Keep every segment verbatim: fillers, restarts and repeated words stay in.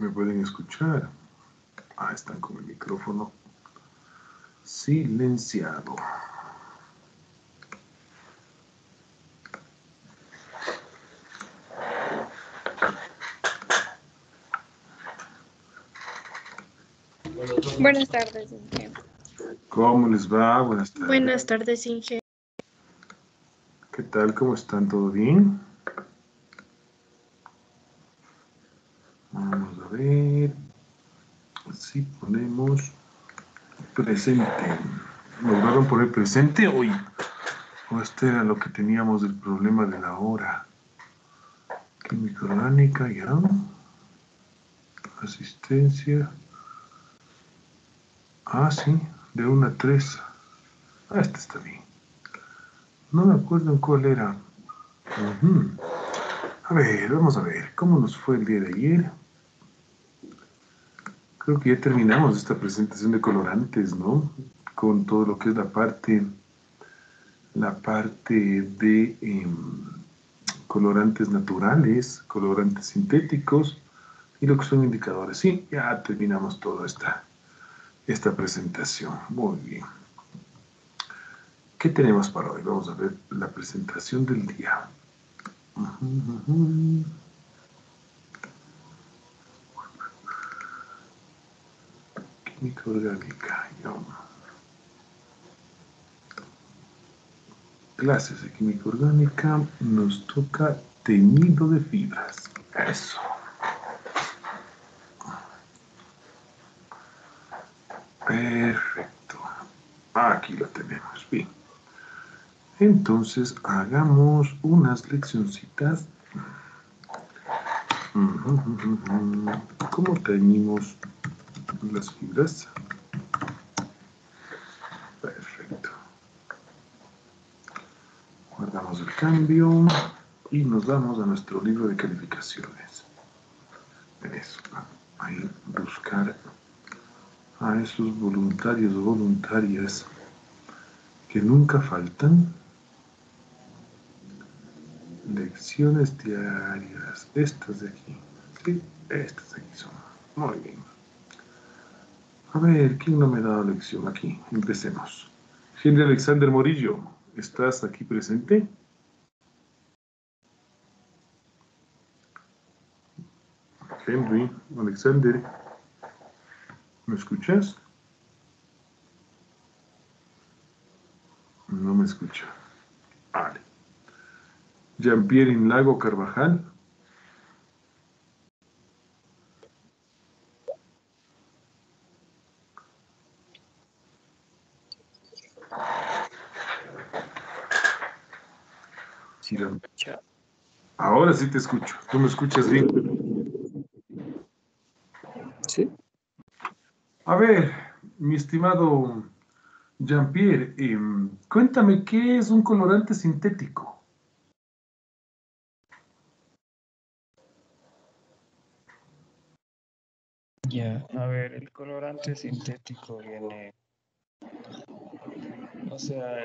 ¿Me pueden escuchar? Ah, están con el micrófono silenciado. Buenas tardes, Inge. ¿Cómo les va? Buenas tardes. Buenas tardes, Inge. ¿Qué tal? ¿Cómo están? ¿Todo bien? Vamos a ver si ponemos presente. ¿Lograron poner presente hoy? ¿O este era lo que teníamos del problema de la hora? Química orgánica, ya. Asistencia. Ah, sí, de una a tres. Ah, este está bien. No me acuerdo en cuál era. Uh-huh. A ver, vamos a ver. ¿Cómo nos fue el día de ayer? Creo que ya terminamos esta presentación de colorantes, ¿no? Con todo lo que es la parte, la parte de eh, colorantes naturales, colorantes sintéticos y lo que son indicadores. Sí, ya terminamos toda esta, esta presentación. Muy bien. ¿Qué tenemos para hoy? Vamos a ver la presentación del día. Uh-huh, uh-huh. Química orgánica. Ya. Clases de química orgánica. Nos toca teñido de fibras. Eso. Perfecto. Aquí lo tenemos. Bien. Entonces, hagamos unas leccioncitas. ¿Cómo teñimos las fibras? Perfecto. Guardamos el cambio y nos vamos a nuestro libro de calificaciones. Eso. Ahí buscar a esos voluntarios o voluntarias que nunca faltan. Lecciones diarias. Estas de aquí. Sí, estas de aquí son. Muy bien. A ver, ¿quién no me ha dado lección aquí? Empecemos. Henry Alexander Morillo, ¿estás aquí presente? Henry Alexander, ¿me escuchas? No me escucha. Vale. Jean-Pierre Inlago Carvajal. Sí, lo escucha. Ahora sí te escucho. ¿Tú me escuchas bien? Sí. A ver, mi estimado Jean-Pierre, eh, cuéntame, ¿qué es un colorante sintético? Ya, a ver, el colorante sintético viene, o sea,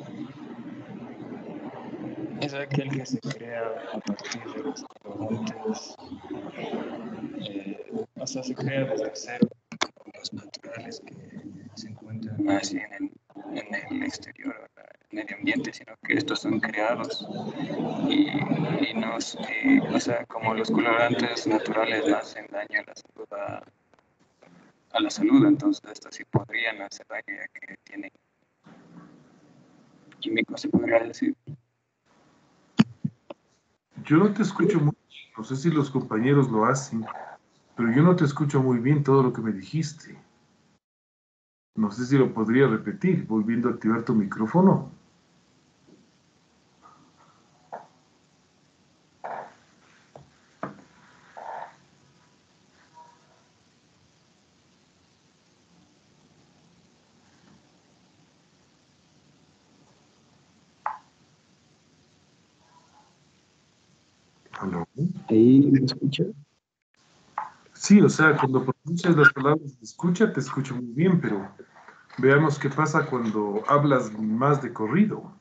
es aquel que se crea a partir de los colorantes, eh, o sea, se crea desde cero, como los naturales que se encuentran así en el, en el exterior, en el ambiente, sino que estos son creados y, y no, y, o sea, como los colorantes naturales no hacen daño a la salud, a, a la salud, entonces estos sí podrían hacer daño ya que tienen químicos, se podría decir. Yo no te escucho muy bien, no sé si los compañeros lo hacen, pero yo no te escucho muy bien todo lo que me dijiste. No sé si lo podría repetir, volviendo a activar tu micrófono. ¿Aló? ¿Ahí me escucha? Sí, o sea, cuando pronuncias las palabras de escucha, te escucho muy bien, pero veamos qué pasa cuando hablas más de corrido.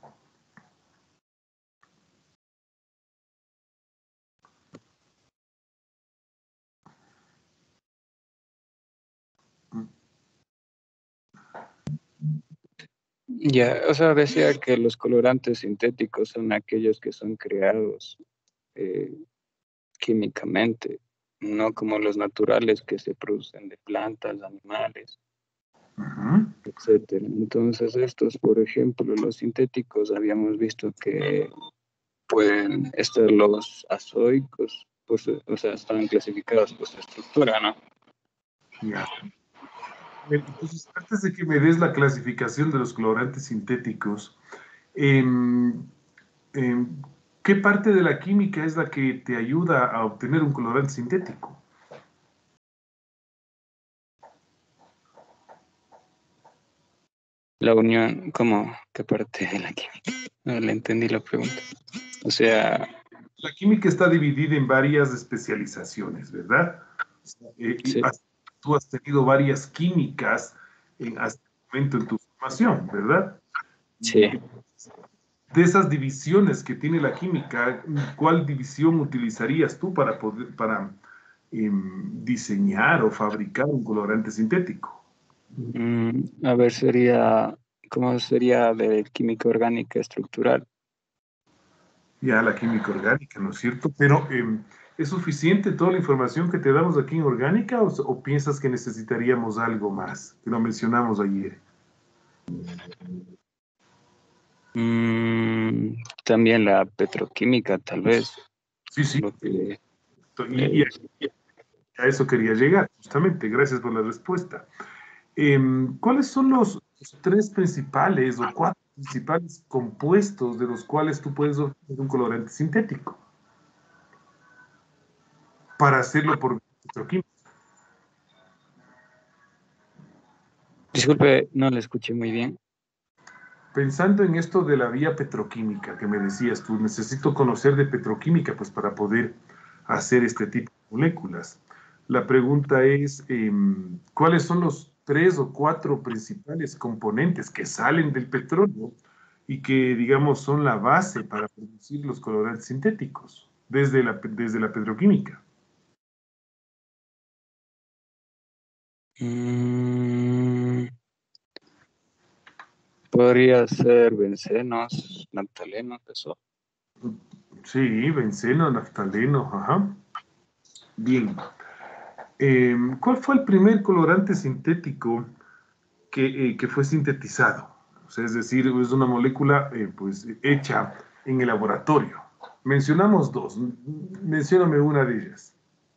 Ya, o sea, decía que los colorantes sintéticos son aquellos que son creados eh, químicamente, no como los naturales que se producen de plantas, animales, Ujú. etcétera. Entonces, estos, por ejemplo, los sintéticos, habíamos visto que pueden estar los azoicos, pues, o sea, están clasificados por su estructura, ¿no? Ya. Bien, entonces, antes de que me des la clasificación de los colorantes sintéticos, em, em, ¿qué parte de la química es la que te ayuda a obtener un colorante sintético? La unión, ¿cómo? ¿Qué parte de la química? No le entendí la pregunta. O sea, La química está dividida en varias especializaciones, ¿verdad? O sea, eh, y sí, has- tú has tenido varias químicas en, hasta el momento en tu formación, ¿verdad? sí. De esas divisiones que tiene la química, ¿cuál división utilizarías tú para poder, para em, diseñar o fabricar un colorante sintético? Mm, a ver, sería, ¿cómo sería de química orgánica estructural? Ya la química orgánica, ¿no es cierto? Pero em, ¿es suficiente toda la información que te damos aquí en orgánica o, o piensas que necesitaríamos algo más? Que lo mencionamos ayer. Mm, también la petroquímica, tal vez, Sí, sí. lo que Y, y eh, a eso quería llegar, justamente. Gracias por la respuesta. Em, ¿cuáles son los, los tres principales o cuatro principales compuestos de los cuales tú puedes obtener un colorante sintético para hacerlo por petroquímica? disculpe, no le escuché muy bien. Pensando en esto de la vía petroquímica que me decías tú, necesito conocer de petroquímica pues para poder hacer este tipo de moléculas. La pregunta es, em, ¿cuáles son los tres o cuatro principales componentes que salen del petróleo y que, digamos, son la base para producir los colorantes sintéticos desde la, desde la petroquímica? Mm, podría ser bencenos, naptalenos, eso. Sí, benceno, naftaleno, ajá. Bien. Em, ¿cuál fue el primer colorante sintético que, eh, que fue sintetizado? O sea, es decir, es una molécula eh, pues, hecha en el laboratorio. Mencionamos dos. Mencióname una de ellas.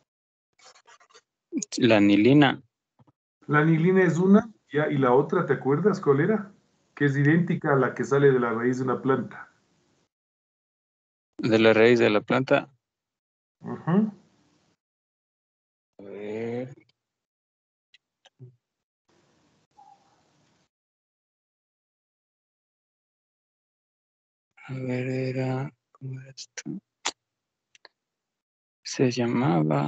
La anilina, La anilina es una, ya, y la otra, ¿te acuerdas cuál era? Que es idéntica a la que sale de la raíz de una planta. de la raíz de la planta. Ujú. A ver, a ver, era, ¿cómo era esto? Se llamaba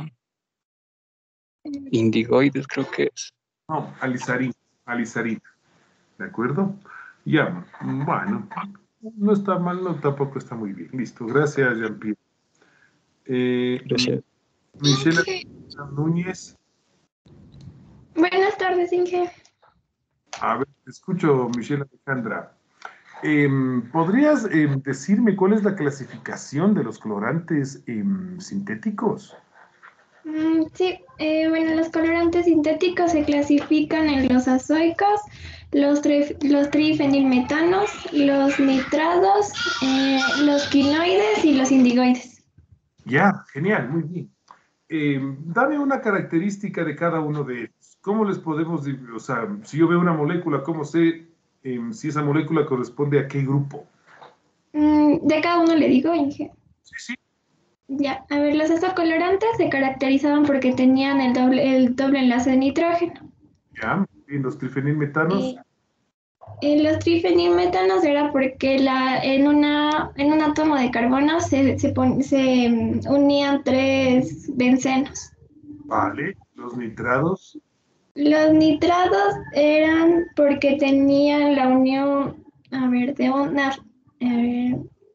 indigoides, creo que es. No, alizarina, alizarina, ¿de acuerdo? Ya, bueno, no está mal, no tampoco está muy bien. Listo, gracias, Jean-Pierre. Eh, Gracias. Michelle Inge. Núñez. Buenas tardes, Inge. A ver, te escucho, Michelle Alejandra. Em, ¿podrías em, decirme cuál es la clasificación de los colorantes em, sintéticos? Mm, sí, eh, bueno, los colorantes sintéticos se clasifican en los azoicos, los, tri- los trifenilmetanos, los nitrados, eh, los quinoides y los indigoides. Ya, genial, muy bien. Em, dame una característica de cada uno de ellos. ¿Cómo les podemos, di- o sea, si yo veo una molécula, ¿cómo sé em, si esa molécula corresponde a qué grupo? Mm, de cada uno le digo, Inge. Sí, sí. Ya, a ver, los colorantes se caracterizaban porque tenían el doble, el doble enlace de nitrógeno. Ya, muy bien, los trifenilmetanos. Y Eh, los trifenilmetanos era porque la, en, una, en un átomo de carbono se, se, pon- se, mm, unían tres bencenos. Vale, los nitrados. Los nitrados eran porque tenían la unión, a ver, de una, eh,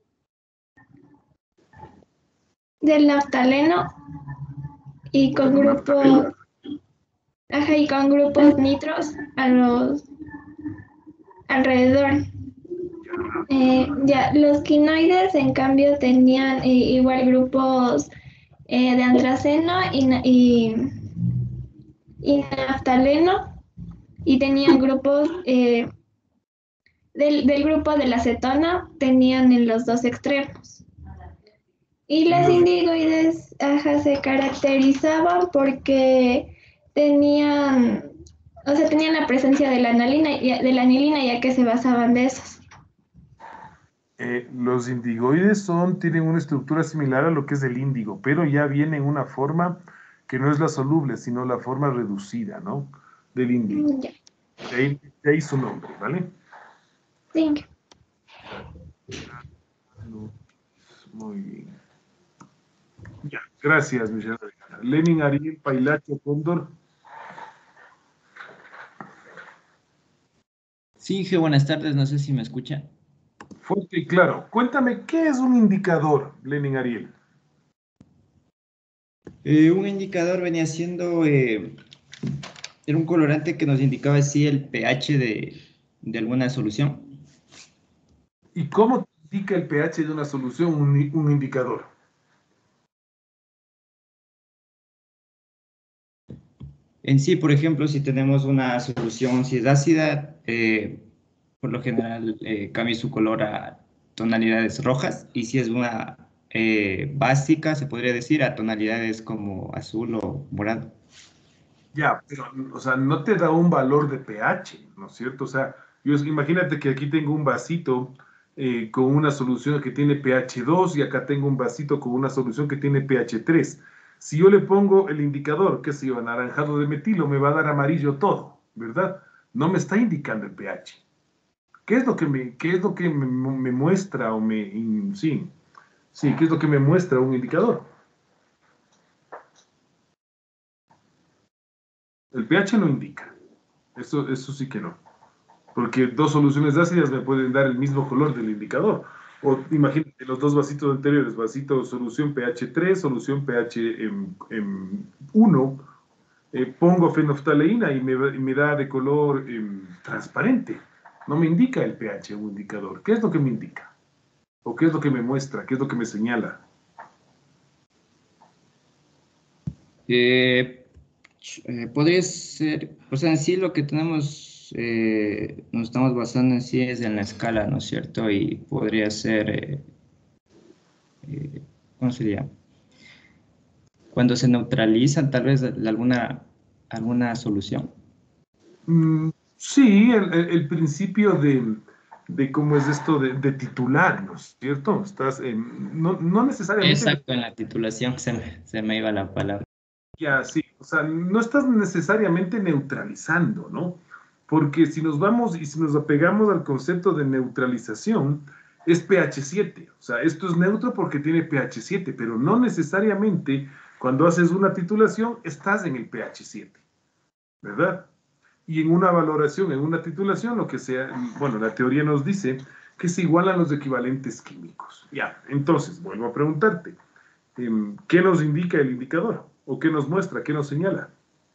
del naftaleno y con Bueno, naftaleno. grupos, ajá, y con grupos nitros a los, alrededor. Eh, ya, los quinoides, en cambio, tenían eh, igual grupos eh, de antraceno y, na- y, y naftaleno, y tenían grupos eh, del, del grupo de la acetona, tenían en los dos extremos. Y Y las los, indigoides, ajá, se caracterizaban porque tenían, o sea, tenían la presencia de la anilina, de la anilina, ya que se basaban de esos. eh, los indigoides son, tienen una estructura similar a lo que es el índigo, pero ya viene en una forma que no es la soluble, sino la forma reducida, ¿no? Del índigo. Mm, ya, De ahí, de ahí su nombre, ¿vale? sí. Muy bien. Ya, gracias, Michelle. Lenin, Ariel, Pailacho, Cóndor. Sí, Inge, buenas tardes, no sé si me escucha. Fuerte y claro. Cuéntame, ¿qué es un indicador, Lenin Ariel? Eh, un indicador venía siendo, eh, era un colorante que nos indicaba si el pH de, de alguna solución. ¿Y cómo indica el pH de una solución un, un indicador? En sí, por ejemplo, si tenemos una solución, si es ácida, eh, por lo general eh, cambia su color a tonalidades rojas, y si es una eh, básica, se podría decir, a tonalidades como azul o morado. Ya, pero, o sea, no te da un valor de pH, ¿no es cierto? O sea, yo, imagínate que aquí tengo un vasito eh, con una solución que tiene pH dos y acá tengo un vasito con una solución que tiene pH tres. Si yo le pongo el indicador, qué sé yo, anaranjado de metilo, me va a dar amarillo todo, ¿verdad? No me está indicando el pH. ¿Qué es lo que me, qué es lo que me, me muestra o me, in- sí, sí, qué es lo que me muestra un indicador? El pH no indica. Eso, eso sí que no. Porque dos soluciones ácidas me pueden dar el mismo color del indicador. O imagínate los dos vasitos anteriores, vasito solución pH tres, solución pH uno, eh, pongo fenoftaleína y me, y me da de color em, transparente. No me indica el pH un indicador. ¿Qué es lo que me indica? ¿O qué es lo que me muestra? ¿Qué es lo que me señala? Eh, ch- eh, podría ser, o sea, en sí lo que tenemos, eh, nos estamos basando en sí es en la escala, ¿no es cierto? Y podría ser, eh, eh, ¿cómo sería? Cuando se neutraliza tal vez la- alguna, alguna solución. Mm, sí, el, el- el principio de, de cómo es esto de, de titular, ¿no es cierto? Estás en- no, no necesariamente Exacto, en la titulación se me, se me iba la palabra. ya, sí, o sea, no estás necesariamente neutralizando, ¿no? Porque si nos vamos y si nos apegamos al concepto de neutralización, es pH siete. O sea, esto es neutro porque tiene pH siete, pero no necesariamente cuando haces una titulación estás en el pH siete, ¿verdad? Y en una valoración, en una titulación, lo que sea, bueno, la teoría nos dice que se igualan los equivalentes químicos. Ya, entonces, vuelvo a preguntarte, em, ¿qué nos indica el indicador? ¿O qué nos muestra? ¿Qué nos señala?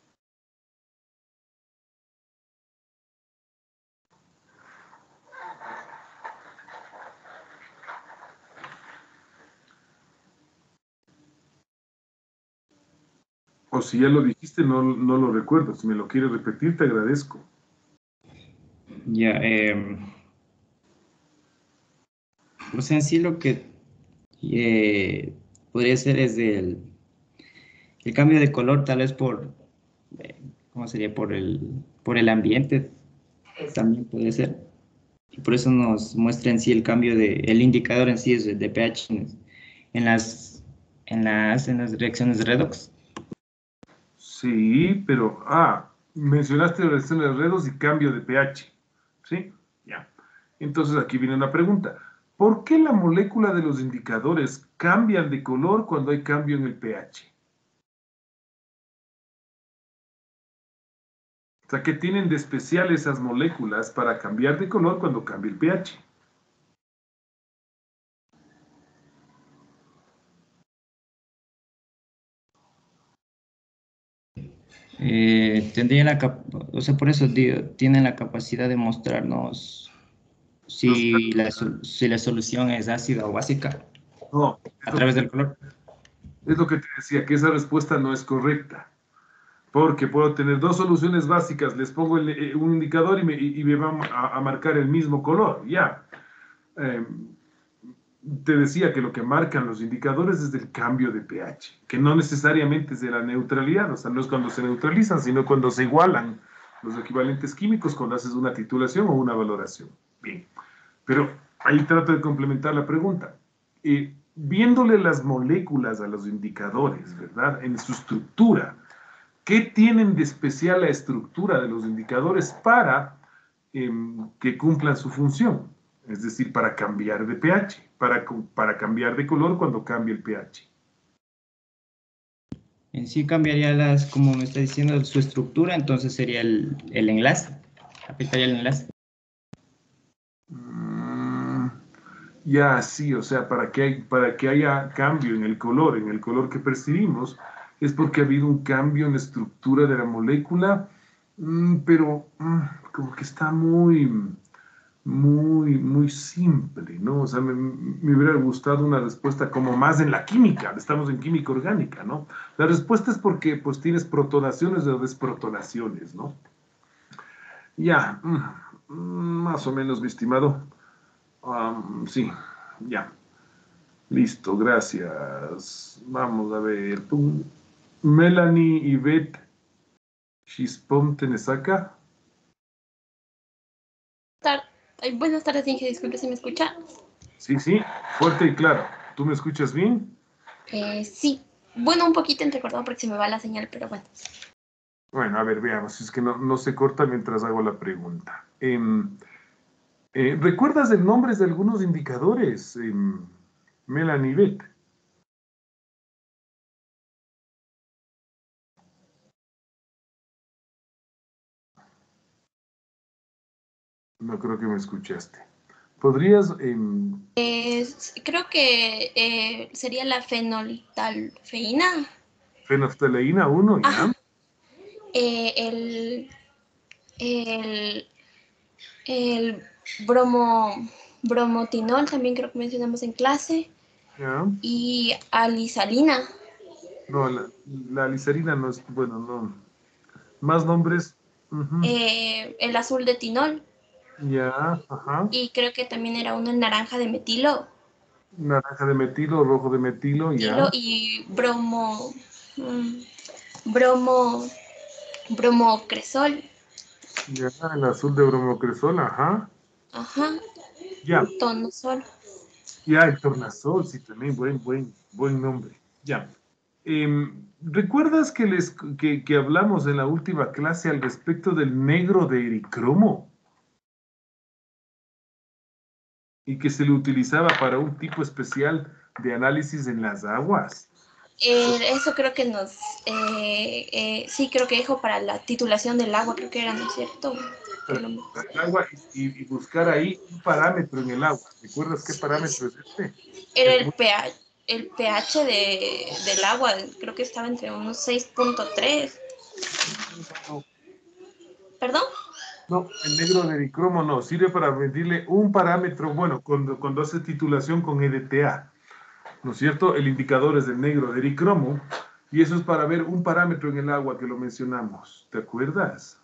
O si ya lo dijiste, no, no lo recuerdo. Si me lo quieres repetir, te agradezco. Ya, em, pues en sí lo que eh, podría ser es el, el cambio de color, tal vez por, eh, ¿cómo sería? Por el, por el ambiente, también puede ser. Y por eso nos muestra en sí el cambio de, el indicador en sí es de, de pH en, en las, en las, en las reacciones redox. Sí, pero, ah, mencionaste relaciones de redos y cambio de pH. ¿Sí? Ya. Entonces aquí viene una pregunta. ¿Por qué la molécula de los indicadores cambian de color cuando hay cambio en el pH? O sea, ¿qué tienen de especial esas moléculas para cambiar de color cuando cambia el pH? Eh, tendría la cap- o sea, por eso digo, tienen la capacidad de mostrarnos Los- si la, sol- si la solución es ácida o básica No, es a lo que través te, del color. es lo que te decía, que esa respuesta no es correcta. Porque puedo tener dos soluciones básicas, les pongo el- eh, un indicador y me, y- y me van a, a marcar el mismo color, ya. Eh, te decía que lo que marcan los indicadores es del cambio de pH, que no necesariamente es de la neutralidad, o sea, no es cuando se neutralizan, sino cuando se igualan los equivalentes químicos cuando haces una titulación o una valoración. Bien, pero ahí trato de complementar la pregunta. Eh, viéndole las moléculas a los indicadores, ¿verdad? En su estructura, ¿qué tienen de especial la estructura de los indicadores para eh, que cumplan su función? Es decir, para cambiar de pH, para, para cambiar de color cuando cambie el pH. En sí cambiaría las, como me está diciendo, su estructura, entonces sería el, el enlace, afectaría el enlace. Mm, ya, sí, o sea, para que, hay, para que haya cambio en el color, en el color que percibimos, es porque ha habido un cambio en la estructura de la molécula, mm, pero mm, como que está muy, muy, muy simple, ¿no? O sea, me, me hubiera gustado una respuesta como más en la química, estamos en química orgánica, ¿no? La respuesta es porque pues tienes protonaciones o desprotonaciones, ¿no? Ya, mm, mm, más o menos, mi estimado. Um, sí, ya. Listo, gracias. Vamos a ver. Pum. Melanie Yvette Chispón Tenesaca. Tar- Ay, buenas tardes, Inge, disculpe si me escucha. Sí, sí, fuerte y claro. ¿Tú me escuchas bien? Eh, sí, bueno, un poquito entrecortado porque se me va la señal, pero bueno. Bueno, a ver, veamos. Es que no, no se corta mientras hago la pregunta. Em, eh, ¿recuerdas el nombre de algunos indicadores, em, Melanie Yvette? No creo que me escuchaste. ¿Podrías... em, Es- creo que eh, sería la fenoltalfeína. fenolftaleína uno, Ajá. ya? Eh, el, el, el bromo, bromotinol también creo que mencionamos en clase. ¿Ya? Y alisalina. No, la, la glicerina no es... Bueno, no. Más nombres. Ujú. Eh, el azul de tinol. Ya, ajá. Y creo que también era uno el naranja de metilo. Naranja de metilo, rojo de metilo, Metilo ya. y bromo. mm, bromo. Bromocresol. Ya, el azul de bromocresol, ajá. Ajá. Ya, Tonosol. ya, el tornasol, sí, también, buen, buen, buen nombre. Ya. Em, ¿recuerdas que, les, que, que hablamos en la última clase al respecto del negro de ericromo? Y que se le utilizaba para un tipo especial de análisis en las aguas. Eh, eso creo que nos. Eh, eh, sí, creo que dijo para la titulación del agua, creo que era, ¿no es cierto? Por Para lo- buscar el agua y, y buscar ahí un parámetro en el agua. ¿Recuerdas qué parámetro es este? Era Es el muy pH, el pH de, del agua, creo que estaba entre unos seis punto tres. no, ¿Perdón? no, el negro de dicromo no, sirve para medirle un parámetro, bueno, cuando, cuando hace titulación con E D T A, ¿no es cierto? El indicador es del negro de dicromo y eso es para ver un parámetro en el agua que lo mencionamos. ¿Te acuerdas?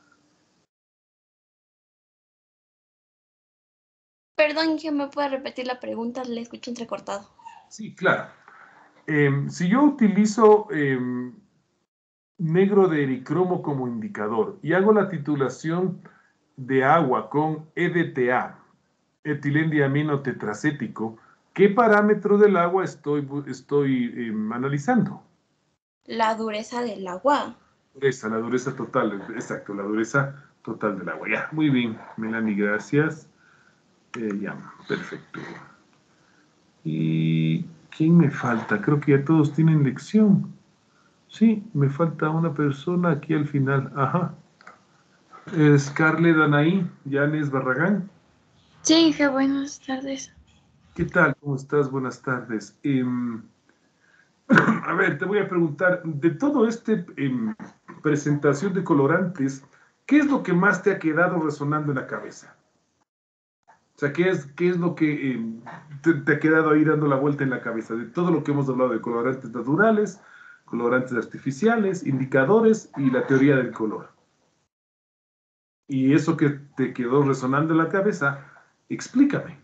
Perdón, que me puede repetir la pregunta, le escucho entrecortado. Sí, claro. Em, si yo utilizo em, negro de ericromo como indicador y hago la titulación de agua con E D T A, etilendiamino tetracético, ¿qué parámetro del agua estoy, estoy eh, analizando? La dureza del agua. Dureza, la dureza total, exacto, la dureza total del agua. Ya, muy bien, Melanie, gracias. Eh, ya, perfecto. ¿Y quién me falta? Creo que ya todos tienen lección. Sí, me falta una persona aquí al final. Ajá. Scarlett Anaí, Yanes Barragán. Sí, Inge, buenas tardes. ¿Qué tal? ¿Cómo estás? Buenas tardes. Em, a ver, te voy a preguntar, de todo este em, presentación de colorantes, ¿qué es lo que más te ha quedado resonando en la cabeza? O sea, ¿qué es, qué es lo que eh, te, te ha quedado ahí dando la vuelta en la cabeza? De todo lo que hemos hablado de colorantes naturales, colorantes artificiales, indicadores y la teoría del color. Y eso que te quedó resonando en la cabeza, explícame.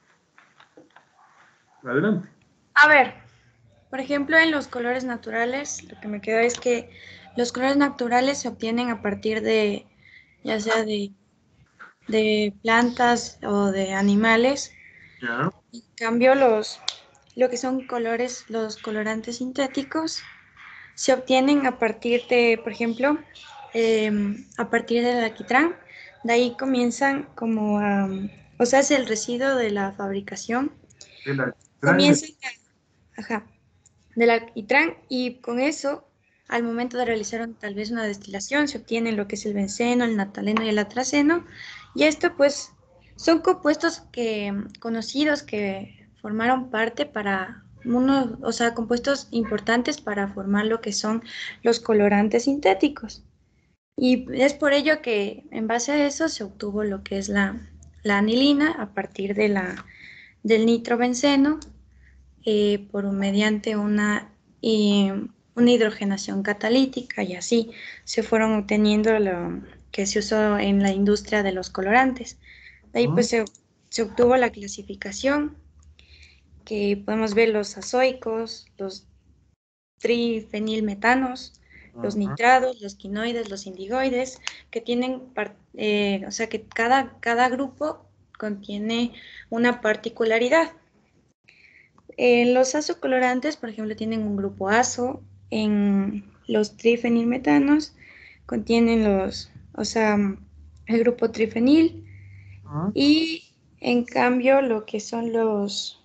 Adelante. A ver, por ejemplo, en los colores naturales, lo que me quedó es que los colores naturales se obtienen a partir de, ya sea de, de plantas o de animales. Ya. En cambio, los, lo que son colores, los colorantes sintéticos, se obtienen a partir de, por ejemplo, eh, a partir del alquitrán. De ahí comienzan como a, o sea, es el residuo de la fabricación. El alquitrán. Comienzan a, ajá, del alquitrán, y con eso, al momento de realizar tal vez una destilación, se obtiene lo que es el benceno, el naftaleno y el atraceno, y esto pues son compuestos que, conocidos que formaron parte para uno, o sea, compuestos importantes para formar lo que son los colorantes sintéticos. Y es por ello que en base a eso se obtuvo lo que es la, la anilina a partir de la, del nitrobenceno, eh, por mediante una, eh, una hidrogenación catalítica, y así se fueron obteniendo lo que se usó en la industria de los colorantes. De ahí pues se, se obtuvo la clasificación, que podemos ver los azoicos, los trifenilmetanos, los nitrados, los quinoides, los indigoides, que tienen, eh, o sea que cada, cada grupo contiene una particularidad. Eh, los azocolorantes, por ejemplo, tienen un grupo azo. En los trifenilmetanos contienen los, o sea, el grupo trifenil. Uh-huh. Y en cambio, lo que son los,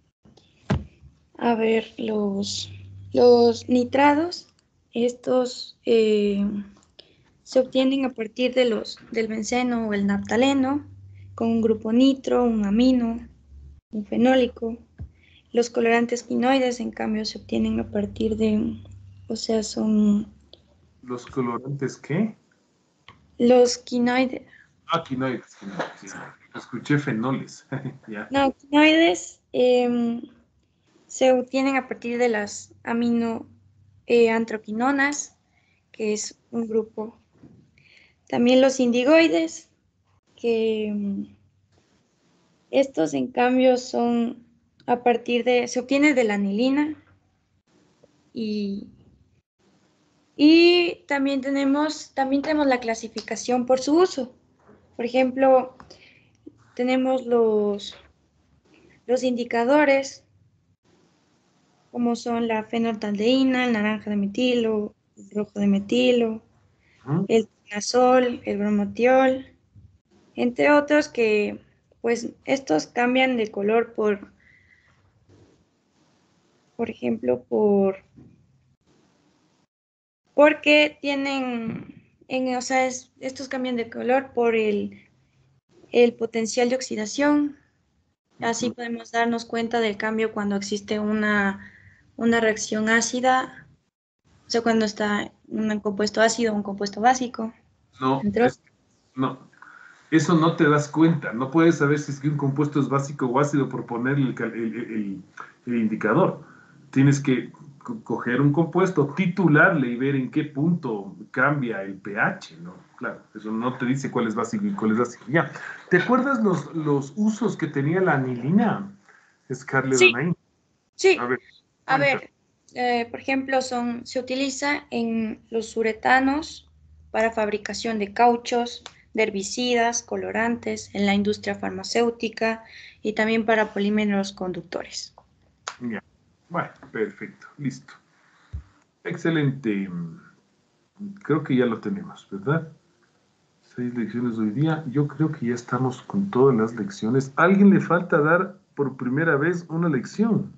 a ver, los, los nitrados, estos eh, se obtienen a partir de los, del benceno o el naftaleno, con un grupo nitro, un amino, un fenólico. Los colorantes quinoides, en cambio, se obtienen a partir de, o sea, son... ¿Los colorantes qué? Los quinoides. Ah, quinoides, quinoides, sí. Escuché fenoles. Yeah. No, quinoides eh, se obtienen a partir de las aminoantroquinonas, eh, que es un grupo. También los indigoides, que estos, en cambio, son a partir de, se obtiene de la anilina. Y, y también tenemos, también tenemos la clasificación por su uso. Por ejemplo, tenemos los, los indicadores, como son la fenoltaldeína, el naranja de metilo, el rojo de metilo, ¿Mm? el tinazol, el bromotiol, entre otros, que pues estos cambian de color por, por ejemplo, por porque tienen, en, o sea, es, estos cambian de color por el, el potencial de oxidación. Así uh-huh. podemos darnos cuenta del cambio cuando existe una, una reacción ácida, o sea, cuando está un compuesto ácido o un compuesto básico. No, es, no, eso no te das cuenta. No puedes saber si es que un compuesto es básico o ácido por poner el, el, el, el indicador. Tienes que coger un compuesto, titularle y ver en qué punto cambia el pH, ¿no? Claro, eso no te dice cuál es básico y cuál es ácido. Ya, ¿te acuerdas los, los usos que tenía la anilina, Scarlett sí. Donain? Sí, a ver, a ver eh, por ejemplo, son, se utiliza en los uretanos para fabricación de cauchos, de herbicidas, colorantes, en la industria farmacéutica y también para polímeros conductores. Ya. Bueno, perfecto, listo. Excelente. Creo que ya lo tenemos, ¿verdad? Seis lecciones hoy día. Yo creo que ya estamos con todas las lecciones. ¿A alguien le falta dar por primera vez una lección?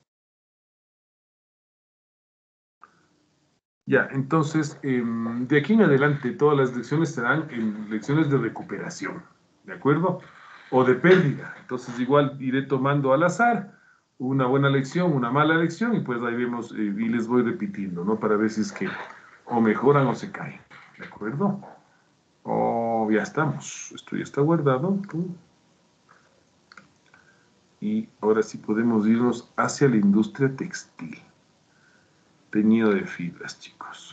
Ya, entonces, eh, de aquí en adelante todas las lecciones serán en lecciones de recuperación, ¿de acuerdo? O de pérdida. Entonces igual iré tomando al azar una buena lección, una mala lección, y pues ahí vemos, eh, y les voy repitiendo, ¿no? Para ver si es que o mejoran o se caen, ¿de acuerdo? Oh, ya estamos, esto ya está guardado. Y ahora sí podemos irnos hacia la industria textil. Teñido de fibras, chicos.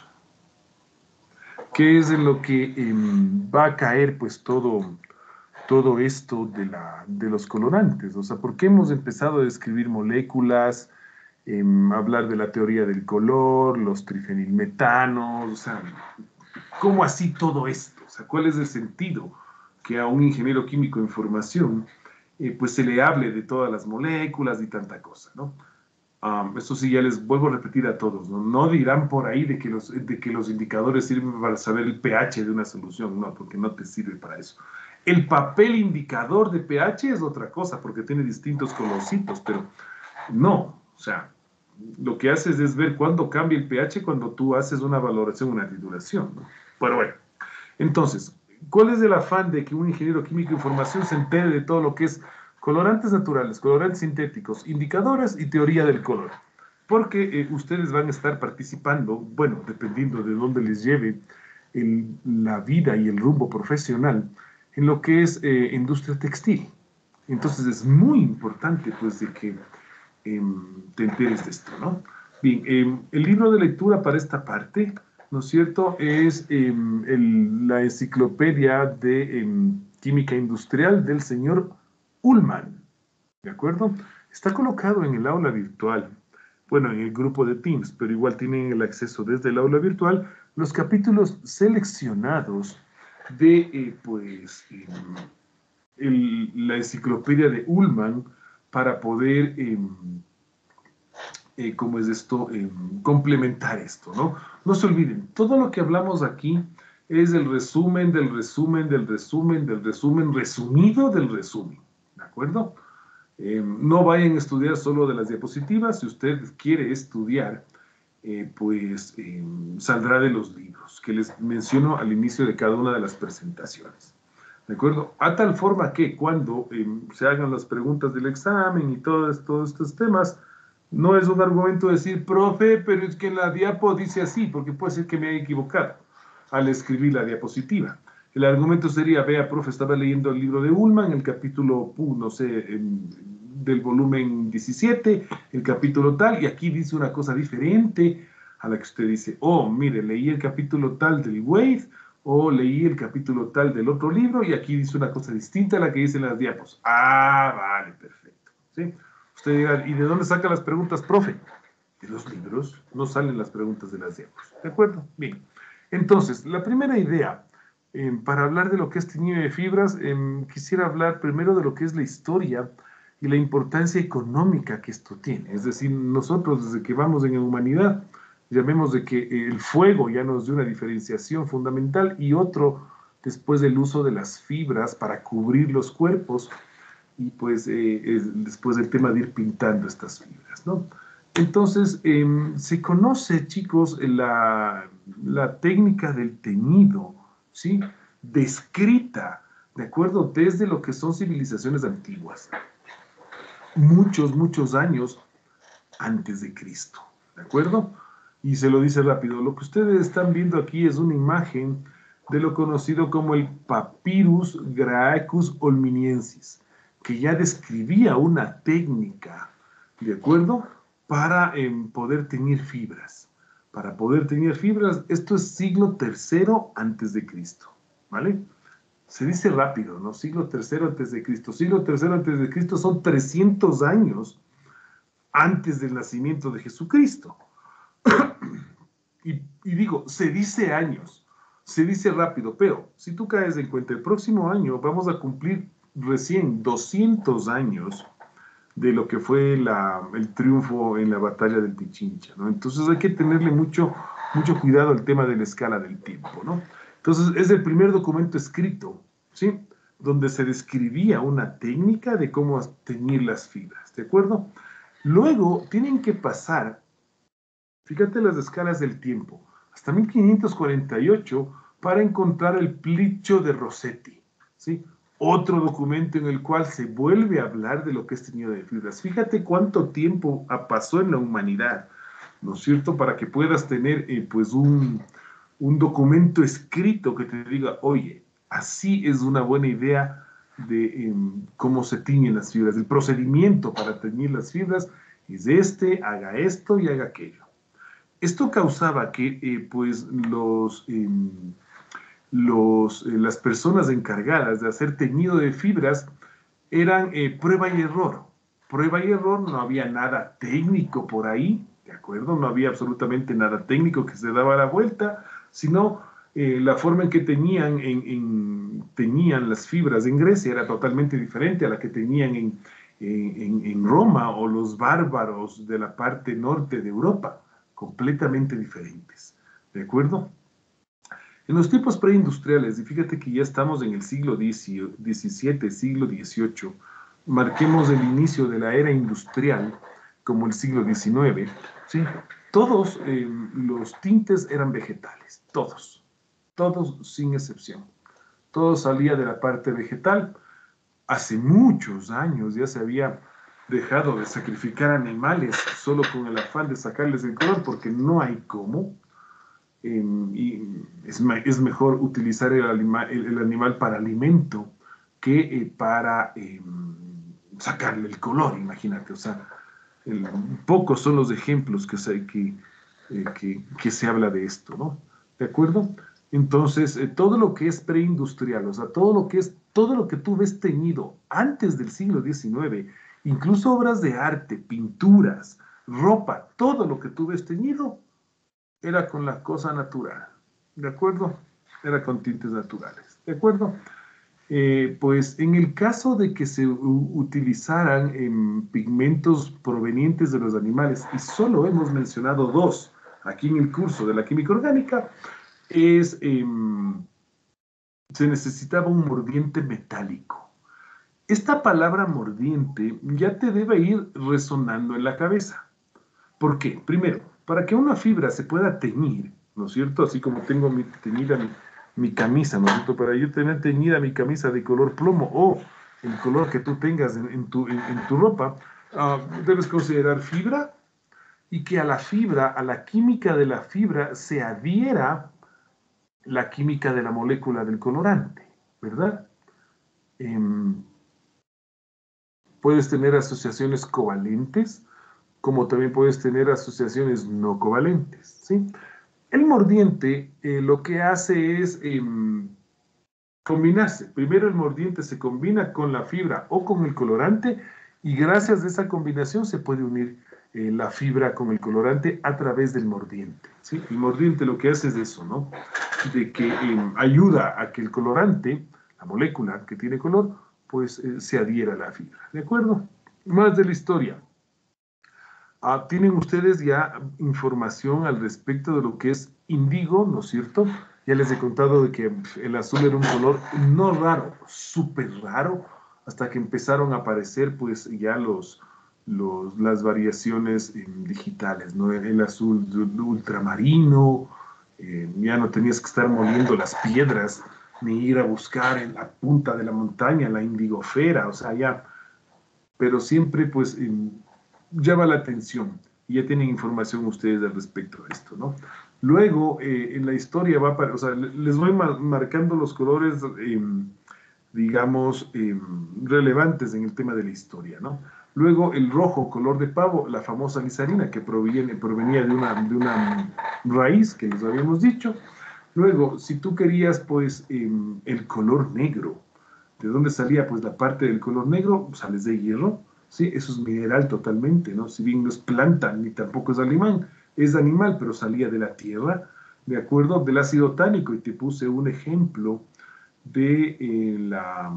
¿Qué es en lo que eh, va a caer pues todo, todo esto de, la, de los colorantes? O sea, ¿por qué hemos empezado a describir moléculas, eh, hablar de la teoría del color, los trifenilmetanos? O sea, ¿cómo así todo esto? O sea, ¿cuál es el sentido que a un ingeniero químico de información eh, pues se le hable de todas las moléculas y tanta cosa, ¿no? Um, eso sí, ya les vuelvo a repetir a todos, ¿no? No dirán por ahí de que, los, de que los indicadores sirven para saber el pH de una solución, no, porque no te sirve para eso. El papel indicador de pH es otra cosa, porque tiene distintos colorcitos, pero no, o sea, lo que haces es ver cuándo cambia el pH cuando tú haces una valoración, una titulación, ¿no? Pero bueno, entonces, ¿cuál es el afán de que un ingeniero químico de información se entere de todo lo que es colorantes naturales, colorantes sintéticos, indicadores y teoría del color? Porque eh, ustedes van a estar participando, bueno, dependiendo de dónde les lleve el, la vida y el rumbo profesional, en lo que es eh, industria textil. Entonces es muy importante, pues, de que eh, te enteres de esto, ¿no? Bien, eh, el libro de lectura para esta parte, ¿no es cierto?, es eh, el, la enciclopedia de eh, química industrial del señor Ullman, ¿de acuerdo? Está colocado en el aula virtual, bueno, en el grupo de Teams, pero igual tienen el acceso desde el aula virtual, los capítulos seleccionados de, eh, pues, eh, el, la enciclopedia de Ullman para poder, eh, eh, ¿cómo es esto?, eh, complementar esto, ¿no? No se olviden, todo lo que hablamos aquí es el resumen del resumen del resumen del resumen resumido del resumen. ¿De acuerdo? Eh, no vayan a estudiar solo de las diapositivas. Si usted quiere estudiar, eh, pues eh, saldrá de los libros que les menciono al inicio de cada una de las presentaciones. ¿De acuerdo? A tal forma que cuando eh, se hagan las preguntas del examen y todos, todos estos temas, no es un argumento decir, profe, pero es que en la diapo dice así, porque puede ser que me haya equivocado al escribir la diapositiva. El argumento sería, vea, profe, estaba leyendo el libro de Ullman, el capítulo, uh, no sé, en, del volumen diecisiete, el capítulo tal, y aquí dice una cosa diferente a la que usted dice, oh, mire, leí el capítulo tal del Wade, o leí el capítulo tal del otro libro, y aquí dice una cosa distinta a la que dicen las diapos. Ah, vale, perfecto. ¿Sí? Usted dirá, ¿y de dónde saca las preguntas, profe? De los libros, no salen las preguntas de las diapos. ¿De acuerdo? Bien. Entonces, la primera idea, eh, para hablar de lo que es teñido de fibras, eh, quisiera hablar primero de lo que es la historia y la importancia económica que esto tiene. Es decir, nosotros desde que vamos en la humanidad, llamemos de que el fuego ya nos dio una diferenciación fundamental y otro después del uso de las fibras para cubrir los cuerpos y pues eh, es, después del tema de ir pintando estas fibras, ¿no? Entonces, eh, se conoce, chicos, la, la técnica del teñido, ¿sí? Descrita, ¿de acuerdo? Desde lo que son civilizaciones antiguas. Muchos, muchos años antes de Cristo, ¿de acuerdo? Y se lo dice rápido. Lo que ustedes están viendo aquí es una imagen de lo conocido como el Papyrus Graecus Olminiensis, que ya describía una técnica, ¿de acuerdo?, para eh, poder teñir fibras. Para poder teñir fibras, esto es siglo tercero antes de Cristo, ¿vale? Se dice rápido, ¿no? Siglo tercero antes de Cristo. Siglo tercero antes de Cristo son trescientos años antes del nacimiento de Jesucristo. y, y digo, se dice años, se dice rápido, pero si tú caes en cuenta, el próximo año vamos a cumplir recién doscientos años de lo que fue la, el triunfo en la batalla del Pichincha, ¿no? Entonces hay que tenerle mucho, mucho cuidado al tema de la escala del tiempo, ¿no? Entonces es el primer documento escrito, ¿sí?, donde se describía una técnica de cómo teñir las fibras, ¿de acuerdo? Luego tienen que pasar, fíjate las escalas del tiempo, hasta mil quinientos cuarenta y ocho para encontrar el Plicho de Rossetti, ¿sí? Otro documento en el cual se vuelve a hablar de lo que es teñido de fibras. Fíjate cuánto tiempo pasó en la humanidad, ¿no es cierto?, para que puedas tener eh, pues un, un documento escrito que te diga, oye, así es una buena idea de eh, cómo se tiñen las fibras. El procedimiento para teñir las fibras es este, haga esto y haga aquello. Esto causaba que eh, pues los, eh, los, eh, las personas encargadas de hacer teñido de fibras eran eh, prueba y error. Prueba y error, no había nada técnico por ahí, ¿de acuerdo? No había absolutamente nada técnico que se daba la vuelta, sino eh, la forma en que teñían, en, en, teñían las fibras en Grecia era totalmente diferente a la que tenían en, en, en Roma o los bárbaros de la parte norte de Europa, completamente diferentes, ¿de acuerdo? En los tiempos preindustriales, y fíjate que ya estamos en el siglo diecisiete, siglo dieciocho, marquemos el inicio de la era industrial como el siglo diecinueve, ¿sí? Todos eh, los tintes eran vegetales, todos, todos sin excepción. Todo salía de la parte vegetal. Hace muchos años ya se había dejado de sacrificar animales solo con el afán de sacarles el color, porque no hay cómo. Eh, y es, es mejor utilizar el, anima, el, el animal para alimento que eh, para eh, sacarle el color, imagínate. O sea, el, pocos son los ejemplos que se, que, eh, que, que se habla de esto, ¿no? ¿De acuerdo? Entonces, eh, todo lo que es preindustrial, o sea, todo lo que es, todo lo que tú ves teñido antes del siglo diecinueve, incluso obras de arte, pinturas, ropa, todo lo que tú ves teñido, era con la cosa natural, ¿de acuerdo? Era con tintes naturales, ¿de acuerdo? Eh, pues en el caso de que se utilizaran eh, pigmentos provenientes de los animales, y solo hemos mencionado dos aquí en el curso de la química orgánica, es, eh, se necesitaba un mordiente metálico. Esta palabra mordiente ya te debe ir resonando en la cabeza. ¿Por qué? Primero, para que una fibra se pueda teñir, ¿no es cierto? Así como tengo mi, teñida mi, mi camisa, ¿no es cierto? Para yo tener teñida mi camisa de color plomo o el color que tú tengas en, en, tu, en, en tu ropa, uh, debes considerar fibra y que a la fibra, a la química de la fibra, se adhiera la química de la molécula del colorante, ¿verdad? Eh, puedes tener asociaciones covalentes, como también puedes tener asociaciones no covalentes, ¿sí? El mordiente eh, lo que hace es eh, combinarse. Primero el mordiente se combina con la fibra o con el colorante y gracias a esa combinación se puede unir eh, la fibra con el colorante a través del mordiente, ¿sí? El mordiente lo que hace es eso, ¿no? De que eh, ayuda a que el colorante, la molécula que tiene color, pues eh, se adhiera a la fibra, ¿de acuerdo? Más de la historia. Ah, tienen ustedes ya información al respecto de lo que es índigo, ¿no es cierto? Ya les he contado de que el azul era un color no raro, súper raro, hasta que empezaron a aparecer pues ya los, los, las variaciones eh, digitales, ¿no? El azul ultramarino, eh, ya no tenías que estar moliendo las piedras, ni ir a buscar en la punta de la montaña la indigofera, o sea, ya, pero siempre pues eh, llama la atención y ya tienen información ustedes al respecto de esto, ¿no? Luego, eh, en la historia va para, o sea, les voy mar marcando los colores, eh, digamos, eh, relevantes en el tema de la historia, ¿no? Luego, el rojo, color de pavo, la famosa lisarina, que proviene, provenía de una, de una raíz que les habíamos dicho. Luego, si tú querías, pues, eh, el color negro, ¿de dónde salía? Pues la parte del color negro, sales de hierro, ¿sí? Eso es mineral totalmente, ¿no? Si bien no es planta, ni tampoco es animal, es animal, pero salía de la tierra, ¿de acuerdo? Del ácido tánico, y te puse un ejemplo de eh, la,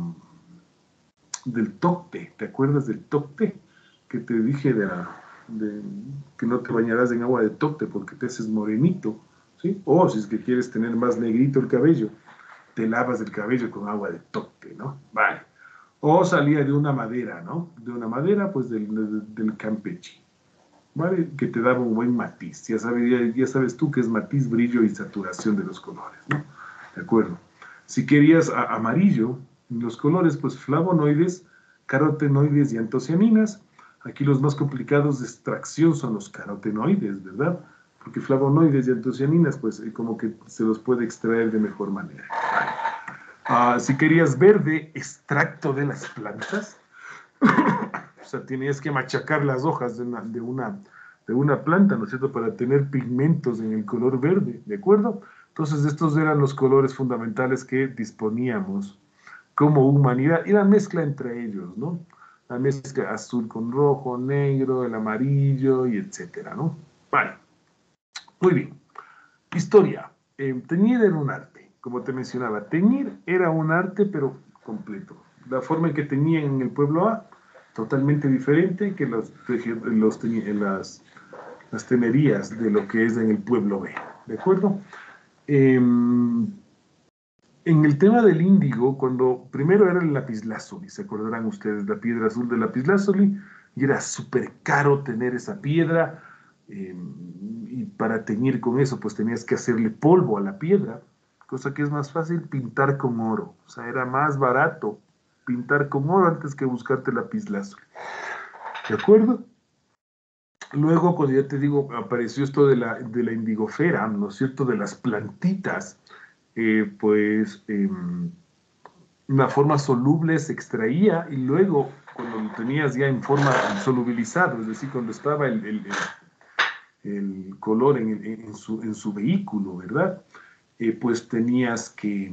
del tocte, ¿te acuerdas del tocte? Que te dije de, la, de que no te bañarás en agua de tocte porque te haces morenito, ¿sí? O si es que quieres tener más negrito el cabello, te lavas el cabello con agua de tocte, ¿no? Vale. O salía de una madera, ¿no? De una madera, pues del, del, del Campeche, ¿vale? Que te daba un buen matiz. Ya sabes, ya, ya sabes tú que es matiz, brillo y saturación de los colores, ¿no? ¿De acuerdo? Si querías a, amarillo, los colores, pues flavonoides, carotenoides y antocianinas. Aquí los más complicados de extracción son los carotenoides, ¿verdad? porque flavonoides y antocianinas, pues eh, como que se los puede extraer de mejor manera. Vale. Uh, si querías verde, extracto de las plantas, o sea, tenías que machacar las hojas de una, de, una, de una planta, ¿no es cierto?, para tener pigmentos en el color verde, ¿de acuerdo? Entonces, estos eran los colores fundamentales que disponíamos como humanidad, y la mezcla entre ellos, ¿no? La mezcla azul con rojo, negro, el amarillo, y etcétera, ¿no? Vale. Muy bien. Historia. Eh, teñir era un arte, como te mencionaba. Teñir era un arte, pero completo. La forma en que teñían en el pueblo A, totalmente diferente que los, los en las, las tenerías de lo que es en el pueblo B. ¿De acuerdo? Eh, en el tema del índigo, cuando primero era el lapislázuli, ¿se acordarán ustedes? La piedra azul del lapislázuli, y era súper caro tener esa piedra, eh, y para teñir con eso, pues tenías que hacerle polvo a la piedra, cosa que es más fácil pintar con oro. O sea, era más barato pintar con oro antes que buscarte lapislázuli. ¿De acuerdo? Luego, cuando ya te digo, apareció esto de la, de la indigofera, ¿no es cierto?, de las plantitas, eh, pues eh, una forma soluble se extraía, y luego, cuando lo tenías ya en forma solubilizado, es decir, cuando estaba el, el, el, el color en, en, su, en su vehículo, ¿verdad?, eh, pues tenías que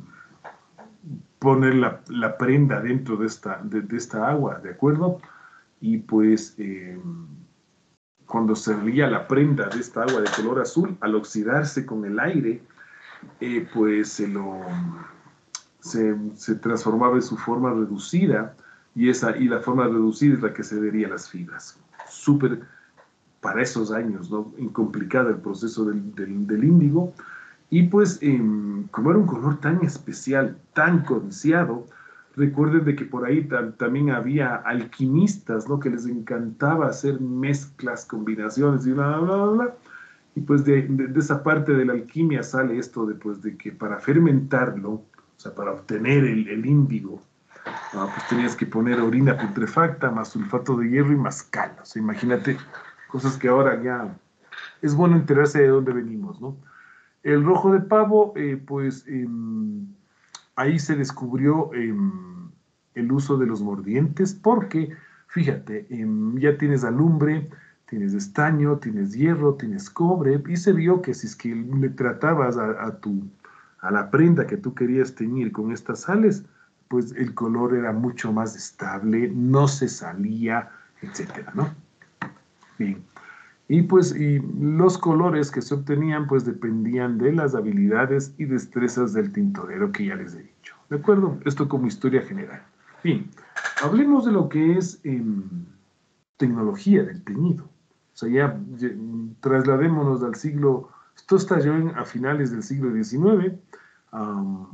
poner la, la prenda dentro de esta, de, de esta agua, ¿de acuerdo? Y pues eh, cuando salía la prenda de esta agua de color azul, al oxidarse con el aire, eh, pues se lo se, se transformaba en su forma reducida, y esa y la forma reducida es la que se adhería a las fibras. Súper, para esos años, ¿no?, incomplicado el proceso del, del, del índigo. Y pues, eh, como era un color tan especial, tan codiciado, recuerden de que por ahí tam también había alquimistas, ¿no?, que les encantaba hacer mezclas, combinaciones y bla, bla, bla, bla. Y pues de, de, de esa parte de la alquimia sale esto de, pues, de que para fermentarlo, o sea, para obtener el, el índigo, ¿no?, pues tenías que poner orina putrefacta, más sulfato de hierro y más cal. O sea, imagínate, cosas que ahora ya es bueno enterarse de dónde venimos, ¿no? El rojo de pavo, eh, pues eh, ahí se descubrió eh, el uso de los mordientes, porque, fíjate, eh, ya tienes alumbre, tienes estaño, tienes hierro, tienes cobre, y se vio que si es que le tratabas a, a, tu, a la prenda que tú querías teñir con estas sales, pues el color era mucho más estable, no se salía, etcétera, ¿no? Bien. Y pues y los colores que se obtenían pues dependían de las habilidades y destrezas del tintorero, que ya les he dicho. ¿De acuerdo? Esto como historia general. Bien, hablemos de lo que es eh, tecnología del teñido. O sea, ya, ya trasladémonos al siglo, esto estalló en, a finales del siglo diecinueve, um,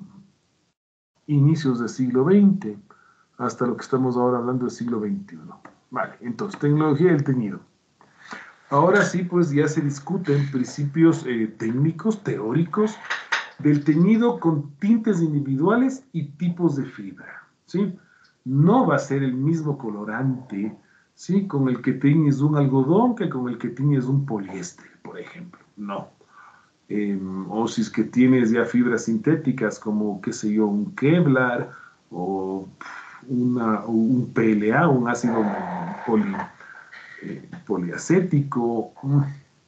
inicios del siglo veinte, hasta lo que estamos ahora hablando del siglo veintiuno. Vale, entonces, tecnología del teñido. Ahora sí, pues ya se discuten principios eh, técnicos, teóricos, del teñido con tintes individuales y tipos de fibra, ¿sí? No va a ser el mismo colorante, ¿sí?, con el que teñes un algodón que con el que teñes un poliéster, por ejemplo. No. Eh, o si es que tienes ya fibras sintéticas como, qué sé yo, un Kevlar o una, un P L A, un ácido poli, eh, poliacético, um,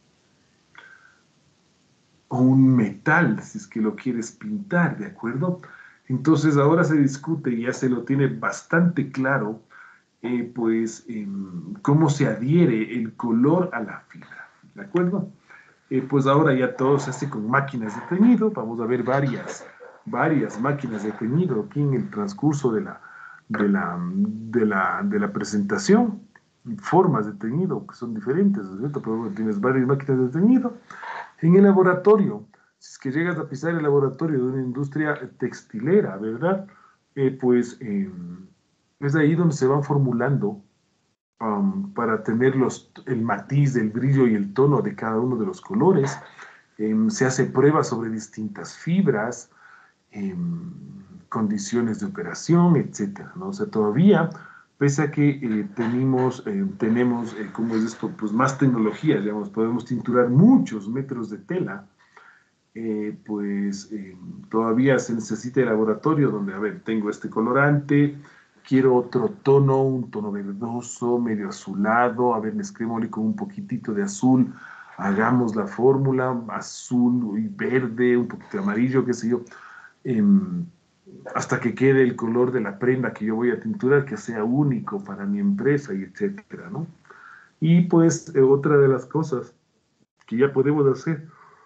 o un metal, si es que lo quieres pintar, ¿de acuerdo? Entonces ahora se discute, y ya se lo tiene bastante claro, eh, pues eh, cómo se adhiere el color a la fibra, ¿de acuerdo? Eh, pues ahora ya todo se hace con máquinas de teñido. Vamos a ver varias, varias máquinas de teñido aquí en el transcurso de la, de la, de la, de la presentación. Formas de teñido que son diferentes, ¿no es cierto? Pero bueno, tienes varias máquinas de teñido. En el laboratorio, si es que llegas a pisar el laboratorio de una industria textilera, ¿verdad? Eh, pues eh, es ahí donde se van formulando um, para tener los, el matiz, el brillo y el tono de cada uno de los colores. Eh, se hace pruebas sobre distintas fibras, eh, condiciones de operación, etcétera, ¿no? O sea, todavía pese a que eh, tenemos, eh, tenemos eh, ¿cómo es esto? Pues más tecnología, digamos, podemos tinturar muchos metros de tela, eh, pues eh, todavía se necesita el laboratorio donde, a ver, tengo este colorante, quiero otro tono, un tono verdoso, medio azulado, a ver, mezclémosle con un poquitito de azul, hagamos la fórmula, azul y verde, un poquito de amarillo, qué sé yo, eh, hasta que quede el color de la prenda que yo voy a tinturar, que sea único para mi empresa, y etcétera, ¿no? Y pues eh, otra de las cosas que ya podemos hacer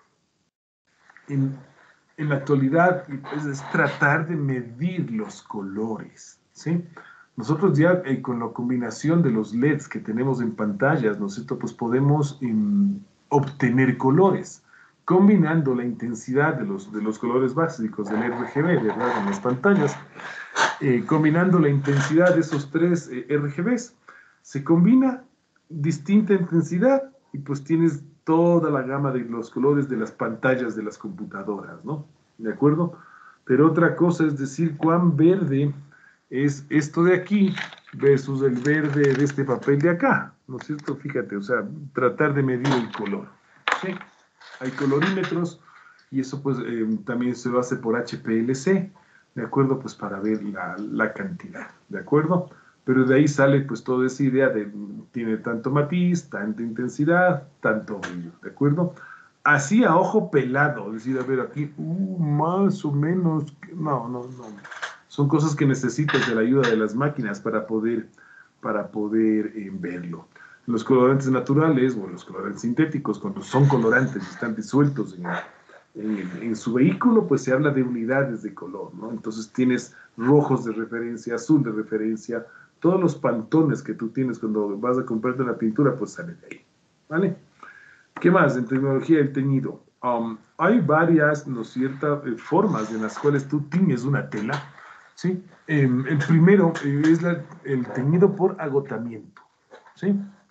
en, en la actualidad pues, es tratar de medir los colores, ¿sí? Nosotros ya eh, con la combinación de los L E Ds que tenemos en pantallas, ¿no es cierto? Pues podemos eh, obtener colores, combinando la intensidad de los, de los colores básicos del R G B, ¿verdad? En las pantallas, eh, combinando la intensidad de esos tres eh, R G Bs, se combina distinta intensidad y pues tienes toda la gama de los colores de las pantallas de las computadoras, ¿no? ¿De acuerdo? Pero otra cosa es decir cuán verde es esto de aquí versus el verde de este papel de acá, ¿no es cierto? Fíjate, o sea, tratar de medir el color, ¿sí? Hay colorímetros y eso pues eh, también se lo hace por H P L C, ¿de acuerdo? Pues para ver la, la cantidad, ¿de acuerdo? Pero de ahí sale pues toda esa idea de tiene tanto matiz, tanta intensidad, tanto brillo, ¿de acuerdo? Así a ojo pelado, decir, a ver aquí, uh, más o menos, no, no, no. Son cosas que necesitas de la ayuda de las máquinas para poder, para poder eh, verlo. Los colorantes naturales o los colorantes sintéticos, cuando son colorantes y están disueltos en, en, en su vehículo, pues se habla de unidades de color, ¿no? Entonces tienes rojos de referencia, azul de referencia, todos los pantones que tú tienes cuando vas a comprarte una pintura, pues salen de ahí, ¿vale? ¿Qué más? En tecnología del teñido. Um, hay varias, ¿no es cierto?, eh, formas en las cuales tú tiñes una tela, ¿sí? Eh, el primero eh, es la, el teñido por agotamiento, ¿sí?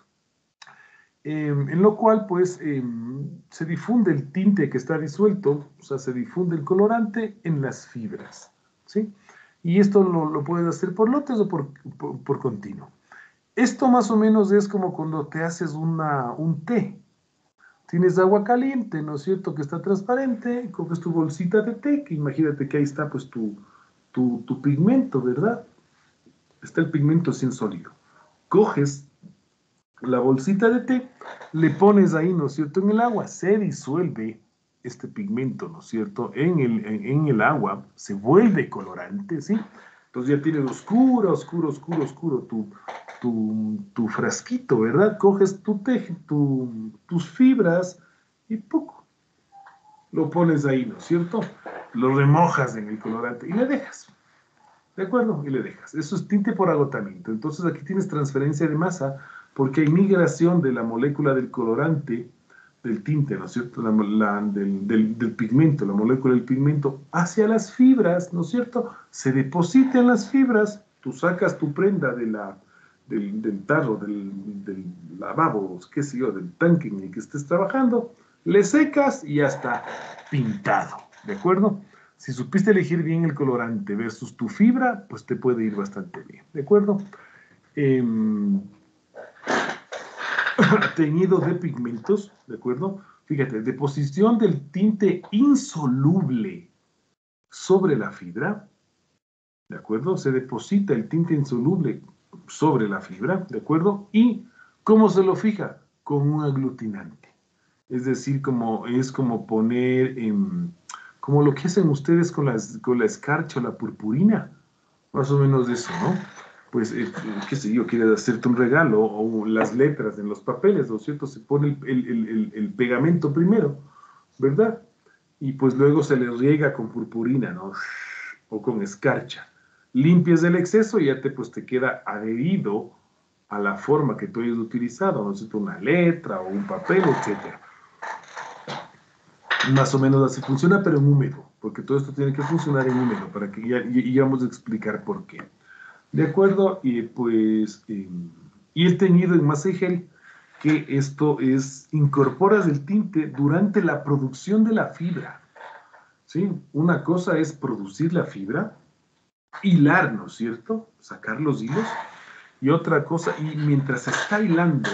Eh, en lo cual, pues, eh, se difunde el tinte que está disuelto, o sea, se difunde el colorante en las fibras, ¿sí? Y esto lo, lo puedes hacer por lotes o por, por, por continuo. Esto más o menos es como cuando te haces una, un té. Tienes agua caliente, ¿no es cierto?, que está transparente, coges tu bolsita de té, que imagínate que ahí está, pues, tu, tu, tu pigmento, ¿verdad? Está el pigmento sin sólido. Coges la bolsita de té, le pones ahí, ¿no es cierto?, en el agua, se disuelve este pigmento, ¿no es cierto?, en el, en, en el agua, se vuelve colorante, ¿sí? Entonces ya tienes oscuro, oscuro, oscuro, oscuro tu, tu, tu frasquito, ¿verdad? Coges tu té, tu, tus fibras y poco, lo pones ahí, ¿no es cierto? Lo remojas en el colorante y le dejas. ¿De acuerdo? Y le dejas. Eso es tinte por agotamiento. Entonces aquí tienes transferencia de masa porque hay migración de la molécula del colorante, del tinte, ¿no es cierto? La, la, del, del, del pigmento, la molécula del pigmento, hacia las fibras, ¿no es cierto? Se deposita en las fibras, tú sacas tu prenda de la, del, del tarro, del, del lavabo, qué sé yo, del tanque en el que estés trabajando, le secas y ya está pintado, ¿de acuerdo? Si supiste elegir bien el colorante versus tu fibra, pues te puede ir bastante bien, ¿de acuerdo? Eh, teñido de pigmentos, ¿de acuerdo? Fíjate, deposición del tinte insoluble sobre la fibra, ¿de acuerdo? Se deposita el tinte insoluble sobre la fibra, ¿de acuerdo? ¿Y cómo se lo fija? Con un aglutinante. Es decir, como, es como poner... Eh, como lo que hacen ustedes con, las, con la escarcha o la purpurina, más o menos eso, ¿no? Pues, eh, qué sé yo, quieres hacerte un regalo o las letras en los papeles, ¿no es cierto? Se pone el, el, el, el pegamento primero, ¿verdad? Y pues luego se le riega con purpurina, ¿no? O con escarcha. Limpias el exceso y ya te, pues, te queda adherido a la forma que tú hayas utilizado, ¿no es cierto? Una letra o un papel, etcétera. Más o menos así funciona, pero en húmedo, porque todo esto tiene que funcionar en húmedo, para que ya, y, y vamos a explicar por qué. ¿De acuerdo? Y pues, eh, y el teñido en masa y gel, que esto es, incorporas el tinte durante la producción de la fibra, ¿sí? Una cosa es producir la fibra, hilar, ¿no es cierto? Sacar los hilos, Y otra cosa, y mientras se está hilando,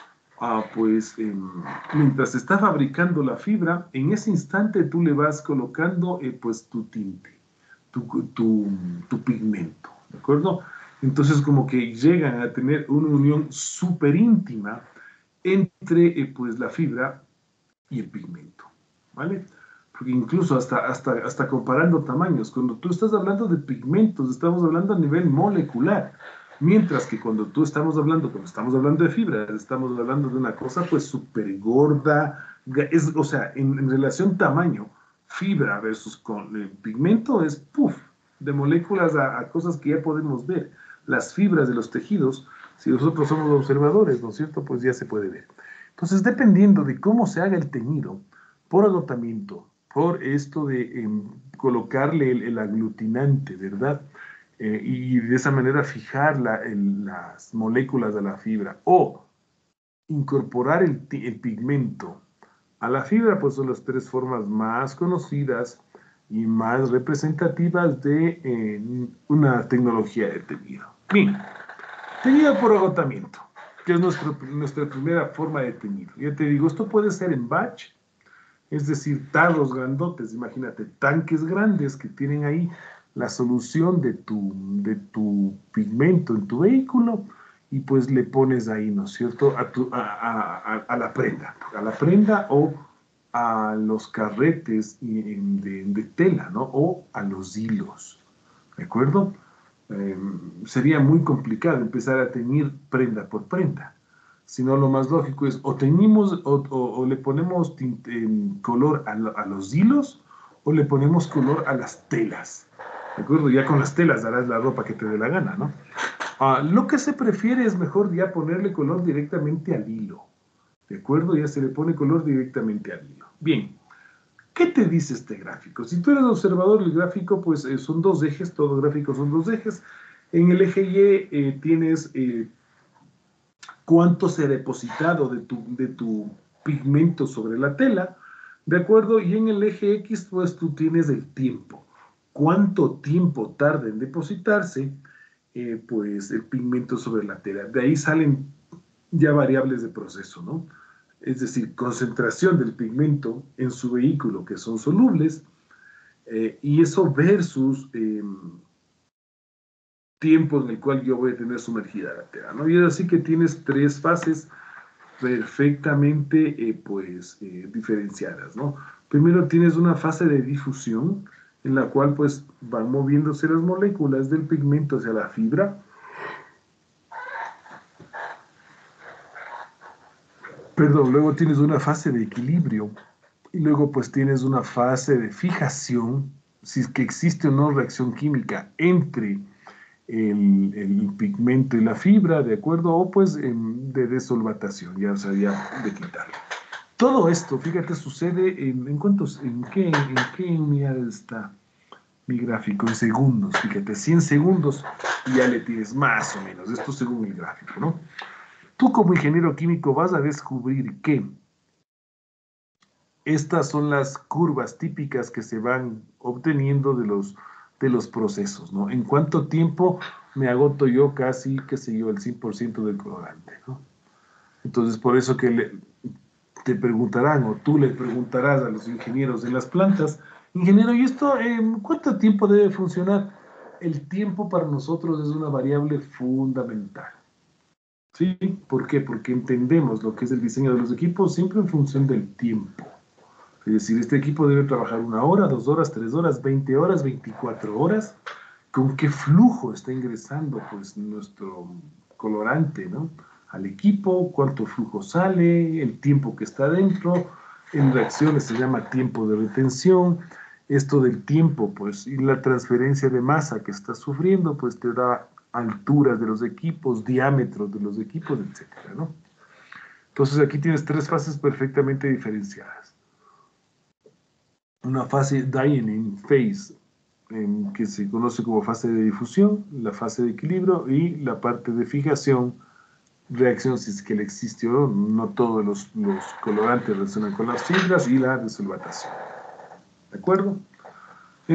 ah, pues eh, mientras se está fabricando la fibra, en ese instante tú le vas colocando eh, pues tu tinte, tu, tu, tu pigmento, ¿de acuerdo? Entonces como que llegan a tener una unión súper íntima entre eh, pues la fibra y el pigmento, ¿vale? Porque incluso hasta, hasta, hasta comparando tamaños, cuando tú estás hablando de pigmentos, estamos hablando a nivel molecular, mientras que cuando tú estamos hablando, cuando estamos hablando de fibra, estamos hablando de una cosa pues súper gorda, es, o sea, en, en relación tamaño, fibra versus con el pigmento es, puff, de moléculas a, a cosas que ya podemos ver. Las fibras de los tejidos, si nosotros somos observadores, ¿no es cierto? Pues ya se puede ver. Entonces, dependiendo de cómo se haga el teñido, por agotamiento, por esto de eh, colocarle el, el aglutinante, ¿verdad? Eh, y de esa manera fijar la, el, las moléculas de la fibra, o incorporar el, el pigmento a la fibra, pues son las tres formas más conocidas y más representativas de eh, una tecnología de teñido. Bien, teñido por agotamiento, que es nuestro, nuestra primera forma de teñido. Ya te digo, esto puede ser en batch, es decir, tarros grandotes, imagínate, tanques grandes que tienen ahí la solución de tu, de tu pigmento en tu vehículo, y pues le pones ahí, ¿no es cierto?, a, tu, a, a, a la prenda, a la prenda o a los carretes de, de tela, ¿no?, o a los hilos, ¿de acuerdo? Eh, sería muy complicado empezar a teñir prenda por prenda, sino lo más lógico es o teñimos o, o, o le ponemos tinte, en color a, a los hilos, o le ponemos color a las telas, ¿de acuerdo? Ya con las telas darás la ropa que te dé la gana, ¿no? Uh, lo que se prefiere es mejor ya ponerle color directamente al hilo, ¿de acuerdo? Ya se le pone color directamente al hilo. Bien, ¿qué te dice este gráfico? Si tú eres observador, el gráfico pues eh, son dos ejes, todo gráfico son dos ejes. En el eje Y eh, tienes eh, cuánto se ha depositado de tu, de tu pigmento sobre la tela, ¿de acuerdo? Y en el eje X pues tú tienes el tiempo. ¿Cuánto tiempo tarda en depositarse eh, pues el pigmento sobre la tela? De ahí salen ya variables de proceso, ¿no? Es decir, concentración del pigmento en su vehículo, que son solubles, eh, y eso versus eh, tiempo en el cual yo voy a tener sumergida la tela, ¿no? Y es así que tienes tres fases perfectamente eh, pues, eh, diferenciadas, ¿no? Primero tienes una fase de difusión, en la cual pues van moviéndose las moléculas del pigmento hacia la fibra. Perdón, luego tienes una fase de equilibrio, y luego pues tienes una fase de fijación, si es que existe o no reacción química entre el, el pigmento y la fibra, ¿de acuerdo? O pues en, de desolvatación, ya, o sea, ya de quitarlo. Todo esto, fíjate, sucede en, en cuántos, en qué, en qué unidades está mi gráfico, en segundos, fíjate, cien segundos y ya le tienes más o menos, esto según el gráfico, ¿no? Tú como ingeniero químico vas a descubrir que estas son las curvas típicas que se van obteniendo de los, de los procesos, ¿no? En cuánto tiempo me agoto yo casi, qué sé yo, el cien por ciento del colorante, ¿no? Entonces, por eso que le, te preguntarán, o tú le preguntarás a los ingenieros de las plantas, ingeniero, ¿y esto en eh, cuánto tiempo debe funcionar? El tiempo para nosotros es una variable fundamental. ¿Sí? ¿Por qué? Porque entendemos lo que es el diseño de los equipos siempre en función del tiempo. Es decir, este equipo debe trabajar una hora, dos horas, tres horas, veinte horas, veinticuatro horas. ¿Con qué flujo está ingresando pues, nuestro colorante, ¿no?, al equipo? ¿Cuánto flujo sale? El tiempo que está dentro. En reacciones se llama tiempo de retención. Esto del tiempo, pues, y la transferencia de masa que está sufriendo, pues te da alturas de los equipos, diámetros de los equipos, etcétera, ¿no? Entonces aquí tienes tres fases perfectamente diferenciadas. Una fase dyeing phase, en que se conoce como fase de difusión, la fase de equilibrio y la parte de fijación, reacción si es que le existe o no, no todos los, los colorantes reaccionan con las fibras, y la desolvatación. ¿De acuerdo?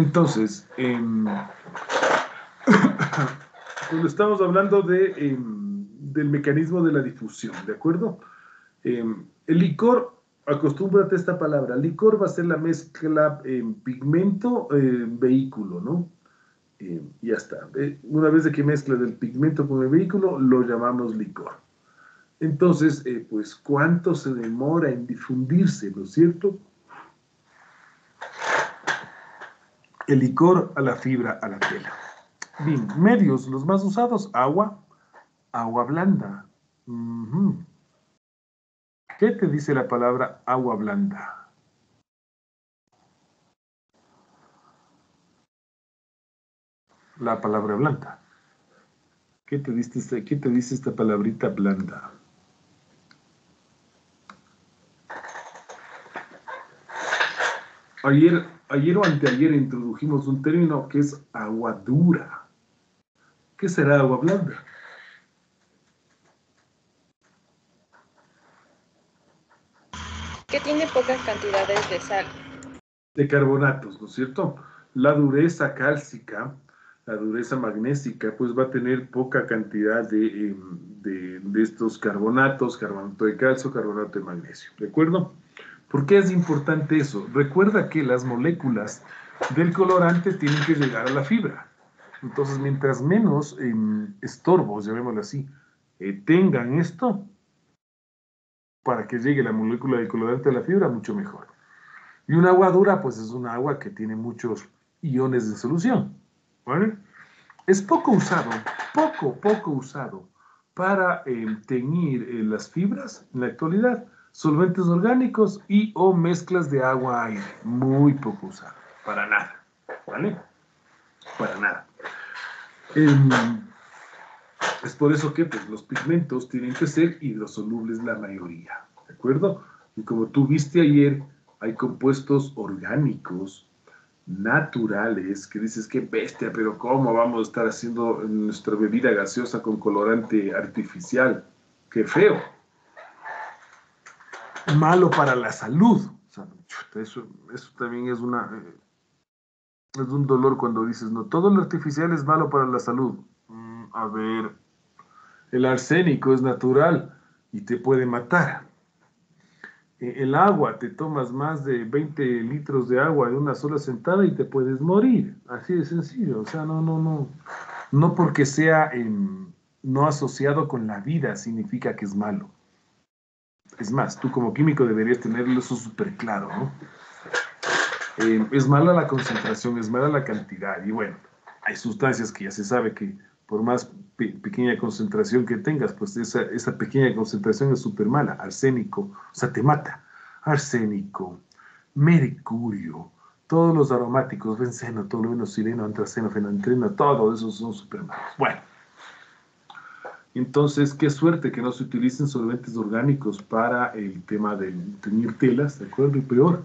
Entonces, eh, cuando estamos hablando de, eh, del mecanismo de la difusión, ¿de acuerdo? Eh, el licor, acostúmbrate a esta palabra, licor va a ser la mezcla en pigmento, eh, vehículo, ¿no? Eh, ya está. Eh, una vez de que mezclas el pigmento con el vehículo, lo llamamos licor. Entonces, eh, pues, ¿cuánto se demora en difundirse, no es cierto? El licor a la fibra, a la tela. Bien, medios, los más usados, agua, agua blanda. Uh-huh. ¿Qué te dice la palabra agua blanda? La palabra blanda. ¿Qué te dice, qué te dice esta palabrita blanda? Ayer, ayer o anteayer introdujimos un término que es agua dura. ¿Qué será agua blanda? Que tiene pocas cantidades de sal. De carbonatos, ¿no es cierto? La dureza cálcica, la dureza magnésica, pues va a tener poca cantidad de, de, de estos carbonatos, carbonato de calcio, carbonato de magnesio, ¿de acuerdo? ¿Por qué es importante eso? Recuerda que las moléculas del colorante tienen que llegar a la fibra. Entonces, mientras menos eh, estorbos, llamémoslo así, eh, tengan esto, para que llegue la molécula del colorante a la fibra, mucho mejor. Y un agua dura, pues es un agua que tiene muchos iones de solución, ¿vale? Es poco usado, poco, poco usado para eh, teñir eh, las fibras en la actualidad, solventes orgánicos y o mezclas de agua-aire. Muy poco usado, para nada, ¿vale? Para nada. Eh, es por eso que pues, los pigmentos tienen que ser hidrosolubles la mayoría, ¿de acuerdo? Y como tú viste ayer, hay compuestos orgánicos, naturales, que dices, qué bestia, pero ¿cómo vamos a estar haciendo nuestra bebida gaseosa con colorante artificial? ¡Qué feo! Malo para la salud. O sea, eso, eso también es una... Eh, es un dolor cuando dices, no, todo lo artificial es malo para la salud. Mm, a ver, el arsénico es natural y te puede matar. El agua, te tomas más de veinte litros de agua de una sola sentada y te puedes morir. Así de sencillo. O sea, no, no, no. No porque sea eh, no asociado con la vida significa que es malo. Es más, tú como químico deberías tenerlo eso súper claro, ¿no? Eh, es mala la concentración, es mala la cantidad. Y bueno, hay sustancias que ya se sabe que por más pe pequeña concentración que tengas, pues esa, esa pequeña concentración es súper mala. Arsénico, o sea, te mata. Arsénico, mercurio, todos los aromáticos, benceno, tolueno, sileno, antraceno, fenantreno, todos esos son súper malos. Bueno, entonces, qué suerte que no se utilicen solventes orgánicos para el tema de teñir telas, ¿de acuerdo? Y peor,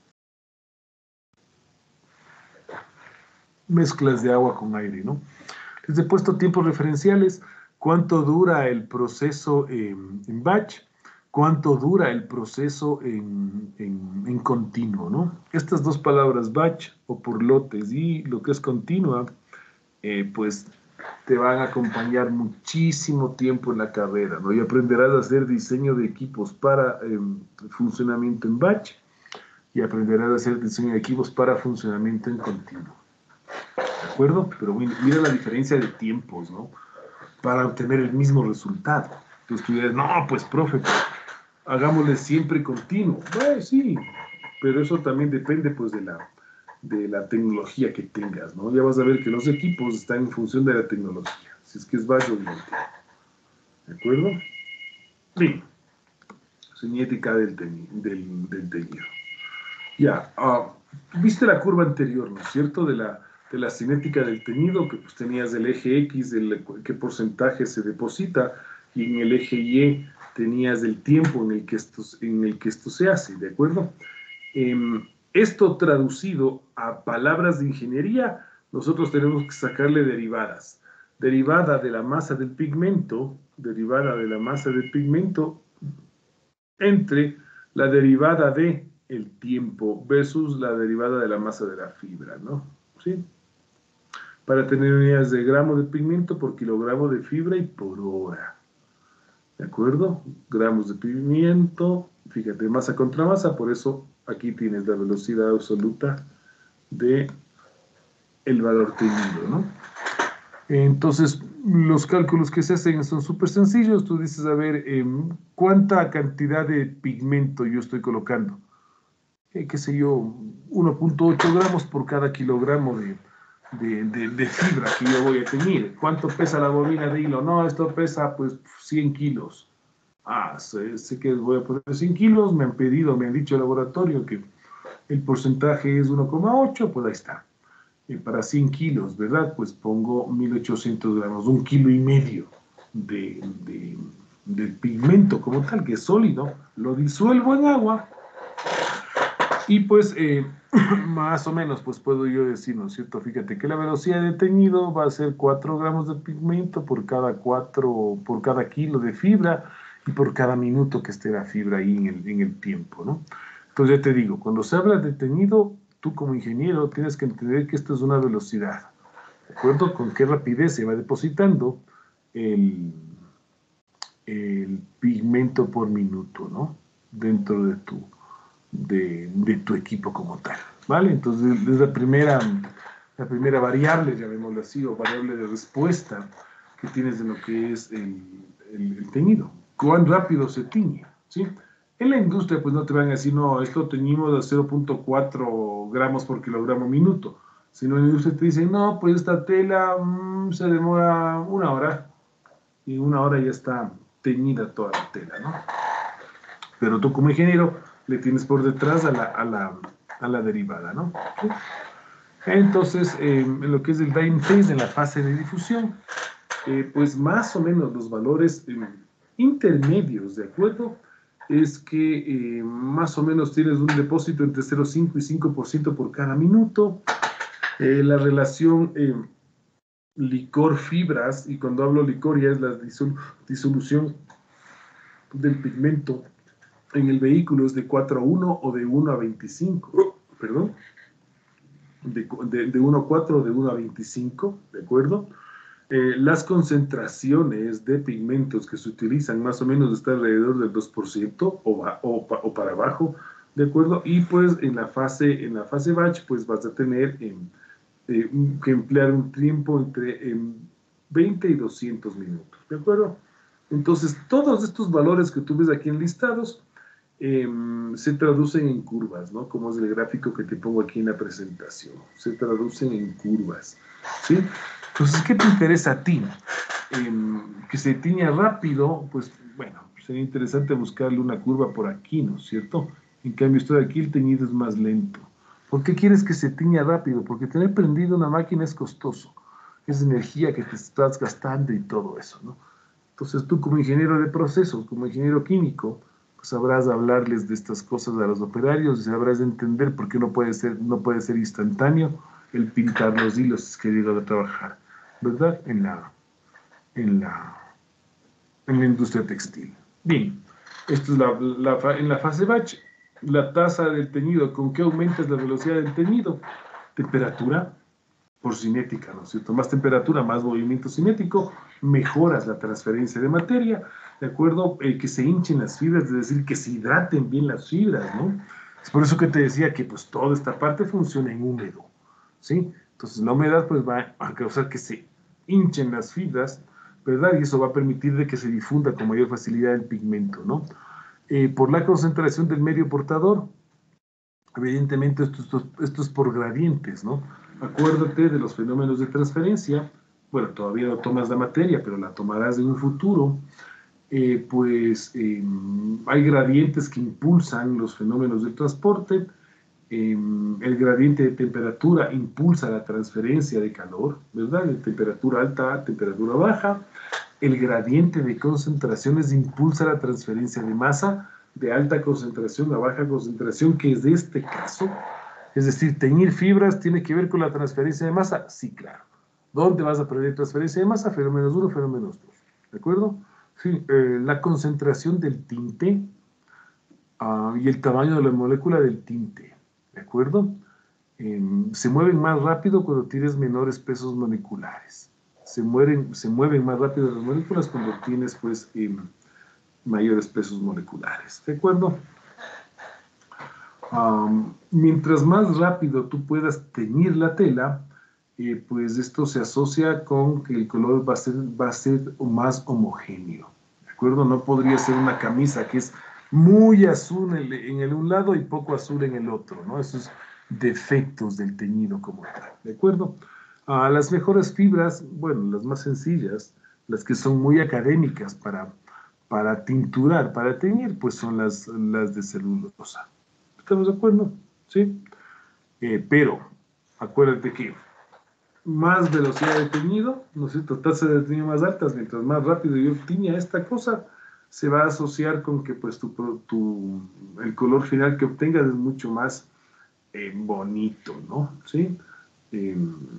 mezclas de agua con aire, ¿no? Les he puesto tiempos referenciales, cuánto dura el proceso eh, en batch, cuánto dura el proceso en, en, en continuo, ¿no? Estas dos palabras, batch o por lotes y lo que es continua, eh, pues te van a acompañar muchísimo tiempo en la carrera, ¿no? Y aprenderás a hacer diseño de equipos para eh, funcionamiento en batch y aprenderás a hacer diseño de equipos para funcionamiento en continuo. ¿De acuerdo? Pero mira la diferencia de tiempos, ¿no? Para obtener el mismo resultado. Entonces tú dirás, no, pues, profe, hagámosle siempre continuo. Bueno, sí, pero eso también depende, pues, de la, de la tecnología que tengas, ¿no? Ya vas a ver que los equipos están en función de la tecnología. Si es que es batch o continuo. ¿De acuerdo? Bien. Cinética del, del, del teñido. Ya, uh, viste la curva anterior, ¿no es cierto? De la, de la cinética del teñido, que pues tenías el eje X, el, qué porcentaje se deposita, y en el eje Y tenías el tiempo en el que esto, en el que esto se hace, ¿de acuerdo? Eh, esto traducido a palabras de ingeniería, nosotros tenemos que sacarle derivadas. Derivada de la masa del pigmento, derivada de la masa del pigmento, entre la derivada de el tiempo versus la derivada de la masa de la fibra, ¿no? ¿Sí? Para tener unidades de gramo de pigmento por kilogramo de fibra y por hora. ¿De acuerdo? Gramos de pigmento, fíjate, masa contra masa, por eso aquí tienes la velocidad absoluta de el valor teñido, ¿no? Entonces, los cálculos que se hacen son súper sencillos. Tú dices, a ver, eh, ¿cuánta cantidad de pigmento yo estoy colocando? Eh, qué sé yo, uno punto ocho gramos por cada kilogramo de, de, de, de fibra que yo voy a teñir. ¿Cuánto pesa la bobina de hilo? No, esto pesa pues cien kilos. Ah, sé, sé que voy a poner cien kilos, me han pedido, me han dicho el laboratorio que el porcentaje es uno coma ocho, pues ahí está. Y para cien kilos, ¿verdad? Pues pongo mil ochocientos gramos, un kilo y medio de, de, de pigmento como tal, que es sólido, lo disuelvo en agua y pues eh, más o menos pues puedo yo decir, ¿no es cierto? Fíjate que la velocidad de teñido va a ser cuatro gramos de pigmento por cada, cuatro, por cada kilo de fibra y por cada minuto que esté la fibra ahí en el, en el tiempo, ¿no? Entonces ya te digo, cuando se habla de teñido, tú como ingeniero tienes que entender que esto es una velocidad, ¿de acuerdo? Con qué rapidez se va depositando el, el pigmento por minuto, ¿no? Dentro de tu, de, de tu equipo como tal, ¿vale? Entonces es la primera, la primera variable, llamémoslo así, o variable de respuesta que tienes de lo que es el, el, el teñido. ¿Cuán rápido se tiñe? ¿Sí? En la industria, pues no te van a decir, no, esto teñimos a cero punto cuatro gramos por kilogramo minuto. Sino en la industria te dicen, no, pues esta tela mmm, se demora una hora. Y una hora ya está teñida toda la tela, ¿no? Pero tú como ingeniero le tienes por detrás a la, a la, a la derivada, ¿no? ¿Sí? Entonces, eh, en lo que es el dyeing phase, en la fase de difusión, eh, pues más o menos los valores eh, intermedios, ¿de acuerdo? Es que eh, más o menos tienes un depósito entre cero coma cinco y cinco por ciento por cada minuto. Eh, la relación eh, licor-fibras, y cuando hablo licor ya es la disol disolución del pigmento en el vehículo, es de cuatro a uno o de uno a veinticinco, perdón, de, de, de uno a cuatro o de uno a veinticinco, ¿de acuerdo? Eh, las concentraciones de pigmentos que se utilizan más o menos están alrededor del dos por ciento o, o, o para abajo, ¿de acuerdo? Y pues en la fase, en la fase batch pues vas a tener eh, eh, que emplear un tiempo entre eh, veinte y doscientos minutos, ¿de acuerdo? Entonces todos estos valores que tú ves aquí enlistados eh, se traducen en curvas, ¿no? Como es el gráfico que te pongo aquí en la presentación, se traducen en curvas, ¿sí? Entonces, ¿qué te interesa a ti? Eh, que se tiña rápido, pues bueno, sería interesante buscarle una curva por aquí, ¿no es cierto? En cambio, esto de aquí el teñido es más lento. ¿Por qué quieres que se tiña rápido? Porque tener prendido una máquina es costoso, es energía que te estás gastando y todo eso, ¿no? Entonces tú como ingeniero de procesos, como ingeniero químico, pues sabrás hablarles de estas cosas a los operarios y sabrás entender por qué no puede ser, no puede ser instantáneo el pintar los hilos que llegan a trabajar, ¿verdad? En la, en la, en la industria textil. Bien, esto es la, la, en la fase batch, la tasa del teñido, ¿con qué aumentas la velocidad del teñido? Temperatura por cinética, ¿no es cierto? Más temperatura, más movimiento cinético, mejoras la transferencia de materia, ¿de acuerdo? Eh, que se hinchen las fibras, es decir, que se hidraten bien las fibras, ¿no? Es por eso que te decía que pues toda esta parte funciona en húmedo, ¿sí? Entonces la humedad pues va a causar que se hinchen las fibras, ¿verdad? Y eso va a permitir de que se difunda con mayor facilidad el pigmento, ¿no? Eh, por la concentración del medio portador, evidentemente esto, esto, esto es por gradientes, ¿no? Acuérdate de los fenómenos de transferencia. Bueno, todavía no tomas la materia, pero la tomarás en un futuro. Eh, pues eh, hay gradientes que impulsan los fenómenos del transporte. Eh, el gradiente de temperatura impulsa la transferencia de calor, ¿verdad? De temperatura alta a temperatura baja. El gradiente de concentraciones impulsa la transferencia de masa de alta concentración a baja concentración, que es de este caso. Es decir, teñir fibras tiene que ver con la transferencia de masa. Sí, claro. ¿Dónde vas a aprender transferencia de masa? Fenómenos uno, fenómenos dos. ¿De acuerdo? Sí, eh, la concentración del tinte uh, y el tamaño de la molécula del tinte. ¿De acuerdo? Eh, se mueven más rápido cuando tienes menores pesos moleculares. Se mueven, se mueven más rápido las moléculas cuando tienes, pues, eh, mayores pesos moleculares, ¿de acuerdo? Um, mientras más rápido tú puedas teñir la tela, eh, pues esto se asocia con que el color va a ser, va a ser más homogéneo, ¿de acuerdo? No podría ser una camisa que es muy azul en el, en el un lado y poco azul en el otro, ¿no? Esos defectos del teñido como tal, ¿de acuerdo? Uh, las mejores fibras, bueno, las más sencillas, las que son muy académicas para, para tinturar, para teñir, pues son las, las de celulosa. ¿Estamos de acuerdo? ¿Sí? Eh, pero, acuérdate que más velocidad de teñido, ¿no es cierto? Tasas de teñido más altas, mientras más rápido yo tiña esta cosa, se va a asociar con que pues tu, tu, el color final que obtengas es mucho más eh, bonito, ¿no? ¿Sí? Eh,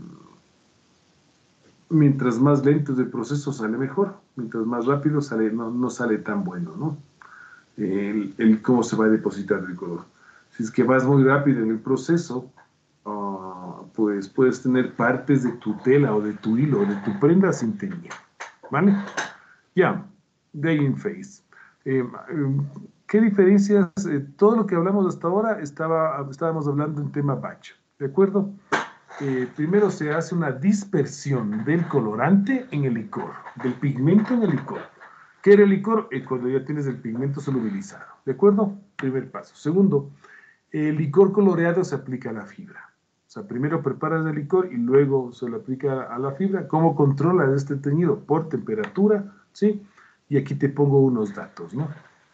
mientras más lento es el proceso sale mejor, mientras más rápido sale, no, no sale tan bueno, ¿no? El, el cómo se va a depositar el color. Si es que vas muy rápido en el proceso, uh, pues puedes tener partes de tu tela o de tu hilo o de tu prenda sin teñir, ¿vale? Ya, Dyeing phase. Eh, ¿Qué diferencias? Eh, todo lo que hablamos hasta ahora estaba, estábamos hablando en tema batch, ¿de acuerdo? Eh, primero se hace una dispersión del colorante en el licor, del pigmento en el licor. ¿Qué era el licor? Eh, cuando ya tienes el pigmento solubilizado, ¿de acuerdo? Primer paso. Segundo, el licor coloreado se aplica a la fibra. O sea, primero preparas el licor y luego se lo aplica a la fibra. ¿Cómo controlas este teñido? Por temperatura, ¿sí? Y aquí te pongo unos datos, ¿no?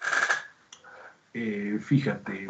Eh, fíjate,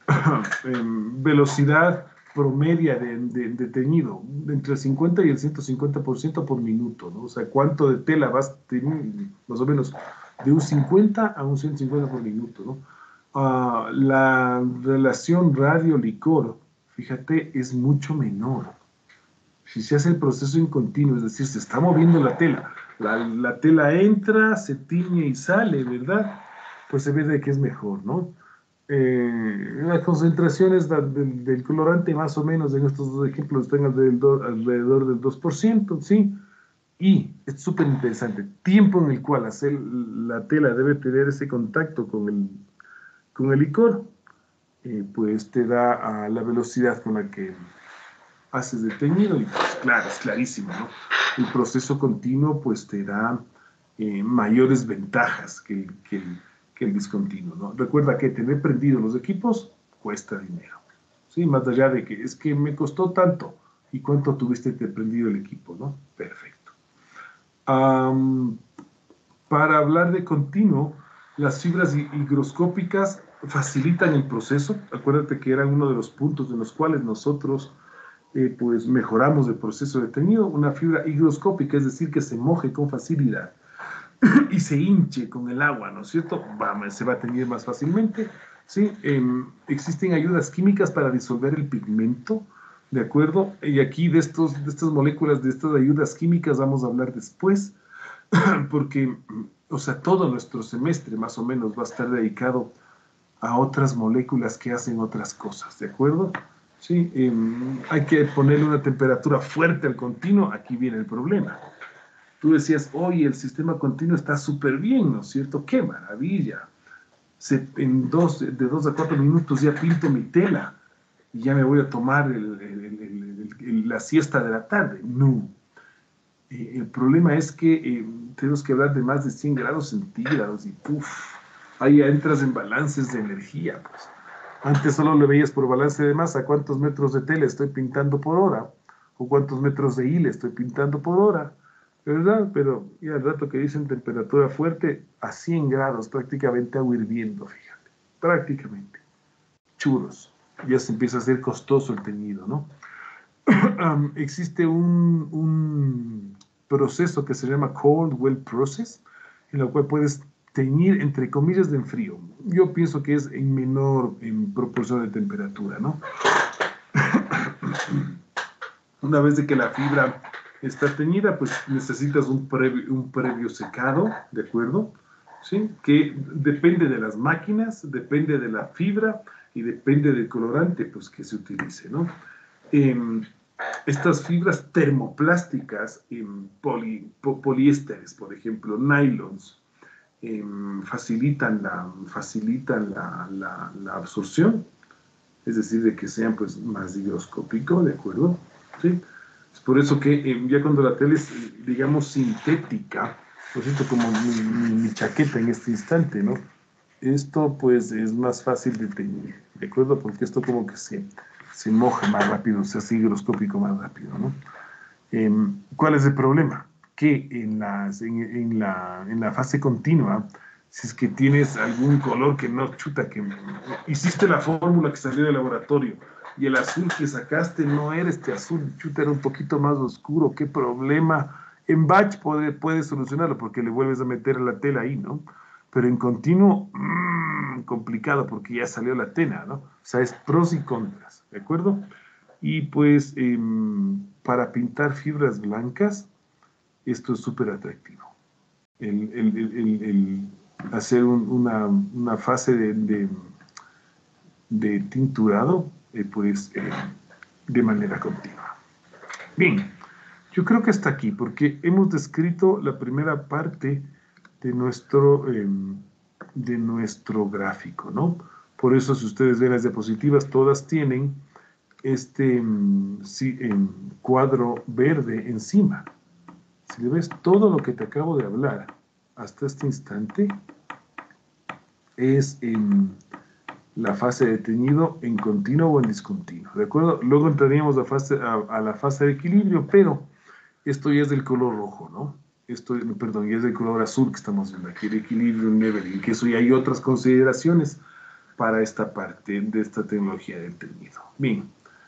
en velocidad promedia de, de, de teñido, entre el cincuenta y el ciento cincuenta por ciento por minuto, ¿no? O sea, ¿cuánto de tela vas teniendo? Más o menos de un cincuenta a un ciento cincuenta por minuto, ¿no? Uh, la relación radio-licor, fíjate, es mucho menor. Si se hace el proceso en continuo, es decir, se está moviendo la tela, la, la tela entra, se tiñe y sale, ¿verdad? Pues se ve de que es mejor, ¿no? Eh, las concentraciones da, del, del colorante más o menos en estos dos ejemplos están alrededor, alrededor del dos por ciento, ¿sí? Y es súper interesante, tiempo en el cual hacer, la tela debe tener ese contacto con el, con el licor, eh, pues te da a la velocidad con la que haces de teñido y pues claro, es clarísimo, ¿no? El proceso continuo pues te da eh, mayores ventajas que el, que el que el discontinuo, ¿no? Recuerda que tener prendido los equipos cuesta dinero, ¿sí? Más allá de que es que me costó tanto, ¿y cuánto tuviste que prendido el equipo, no? Perfecto. Um, para hablar de continuo, las fibras higroscópicas facilitan el proceso. Acuérdate que eran uno de los puntos en los cuales nosotros eh, pues mejoramos el proceso de teñido. Una fibra higroscópica, es decir, que se moje con facilidad y se hinche con el agua, ¿no es cierto? Va, se va a teñir más fácilmente, ¿sí? Eh, existen ayudas químicas para disolver el pigmento, ¿de acuerdo? Y aquí de, estos, de estas moléculas, de estas ayudas químicas vamos a hablar después, porque, o sea, todo nuestro semestre más o menos va a estar dedicado a otras moléculas que hacen otras cosas, ¿de acuerdo? Sí, eh, hay que ponerle una temperatura fuerte al continuo, aquí viene el problema. Tú decías, oye, el sistema continuo está súper bien, ¿no es cierto? ¡Qué maravilla! Se, en dos, de dos a cuatro minutos ya pinto mi tela y ya me voy a tomar el, el, el, el, el, la siesta de la tarde. No. Eh, el problema es que eh, tenemos que hablar de más de cien grados centígrados y ¡puf! Ahí ya entras en balances de energía, pues. Antes solo le veías por balance de masa cuántos metros de tela estoy pintando por hora o cuántos metros de hilo estoy pintando por hora. ¿Verdad? Pero ya al rato que dicen temperatura fuerte, a cien grados, prácticamente agua hirviendo, fíjate. Prácticamente. Churros. Ya se empieza a hacer costoso el teñido, ¿no? um, existe un, un proceso que se llama Cold Well Process, en el cual puedes teñir, entre comillas, de en frío. Yo pienso que es en menor en proporción de temperatura, ¿no? Una vez de que la fibra está teñida, pues necesitas un previo, un previo secado, ¿de acuerdo? ¿Sí? Que depende de las máquinas, depende de la fibra y depende del colorante, pues, que se utilice, ¿no? Eh, estas fibras termoplásticas, en poli, po, poliésteres, por ejemplo, nylons, eh, facilitan, la, facilitan la, la, la absorción, es decir, de que sean pues más higroscópicos, ¿de acuerdo? ¿Sí? Es por eso que eh, ya cuando la tela es, digamos, sintética, por cierto, como mi, mi, mi chaqueta en este instante, ¿no? Esto pues es más fácil de teñir, ¿de acuerdo? Porque esto como que se, se moja más rápido, se hace higroscópico más rápido, ¿no? Eh, ¿Cuál es el problema? Que en, las, en, en, la, en la fase continua, si es que tienes algún color que no chuta, que hiciste la fórmula que salió del laboratorio y el azul que sacaste no era este azul, chuta, era un poquito más oscuro, ¿qué problema? En batch puede, puedes solucionarlo porque le vuelves a meter la tela ahí, ¿no? Pero en continuo, mmm, complicado porque ya salió la tela, ¿no? O sea, es pros y contras, ¿de acuerdo? Y pues eh, para pintar fibras blancas, esto es súper atractivo. El, el, el, el hacer un, una, una fase de, de, de tinturado, eh, pues eh, de manera continua. Bien, yo creo que hasta aquí, porque hemos descrito la primera parte de nuestro, eh, de nuestro gráfico, ¿no? Por eso, si ustedes ven las diapositivas, todas tienen este sí, cuadro verde encima. Si le ves, todo lo que te acabo de hablar hasta este instante es en la fase de teñido en continuo o en discontinuo, ¿de acuerdo? Luego entraríamos a, fase, a, a la fase de equilibrio, pero esto ya es del color rojo, ¿no? Esto, perdón, ya es del color azul que estamos viendo aquí, el equilibrio, el leveling, que eso ya hay otras consideraciones para esta parte de esta tecnología del teñido. Bien.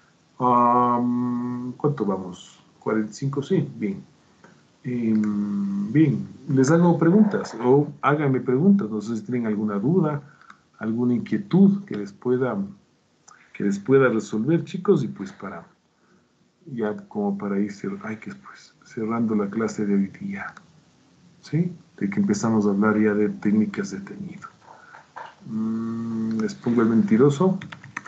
Um, ¿Cuánto vamos? ¿cuarenta y cinco? Sí, bien. Um, bien, les hago preguntas o háganme preguntas. No sé si tienen alguna duda, alguna inquietud que les pueda, que les pueda resolver, chicos, y pues para, ya como para ir ay, que pues, cerrando la clase de hoy día, ¿sí? De que empezamos a hablar ya de técnicas de teñido. Um, les pongo el mentiroso.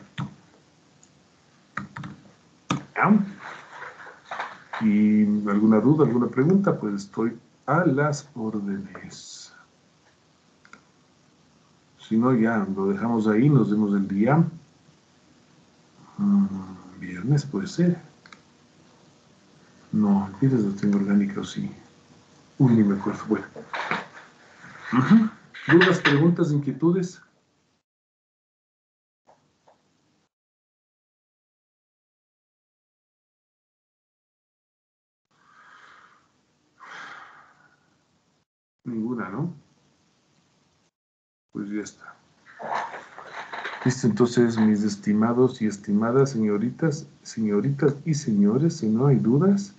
Y alguna duda, alguna pregunta, pues estoy a las órdenes. Si no, ya lo dejamos ahí, nos vemos el día. Mm, viernes puede ser. No, viernes no tengo orgánica, o sí. Uy, ni me acuerdo. Bueno. Uh-huh. ¿Dudas, preguntas, inquietudes? Ninguna, ¿no? Pues ya está. Listo, entonces, mis estimados y estimadas señoritas, señoritas y señores, si no hay dudas,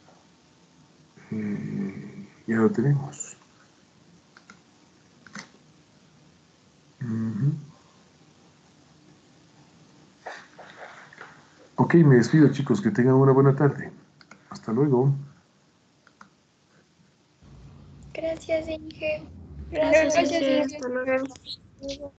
eh, ya lo tenemos. Uh-huh. Ok, me despido, chicos, que tengan una buena tarde. Hasta luego. Gracias, Inge. Gracias, Gracias, Inge. hasta luego.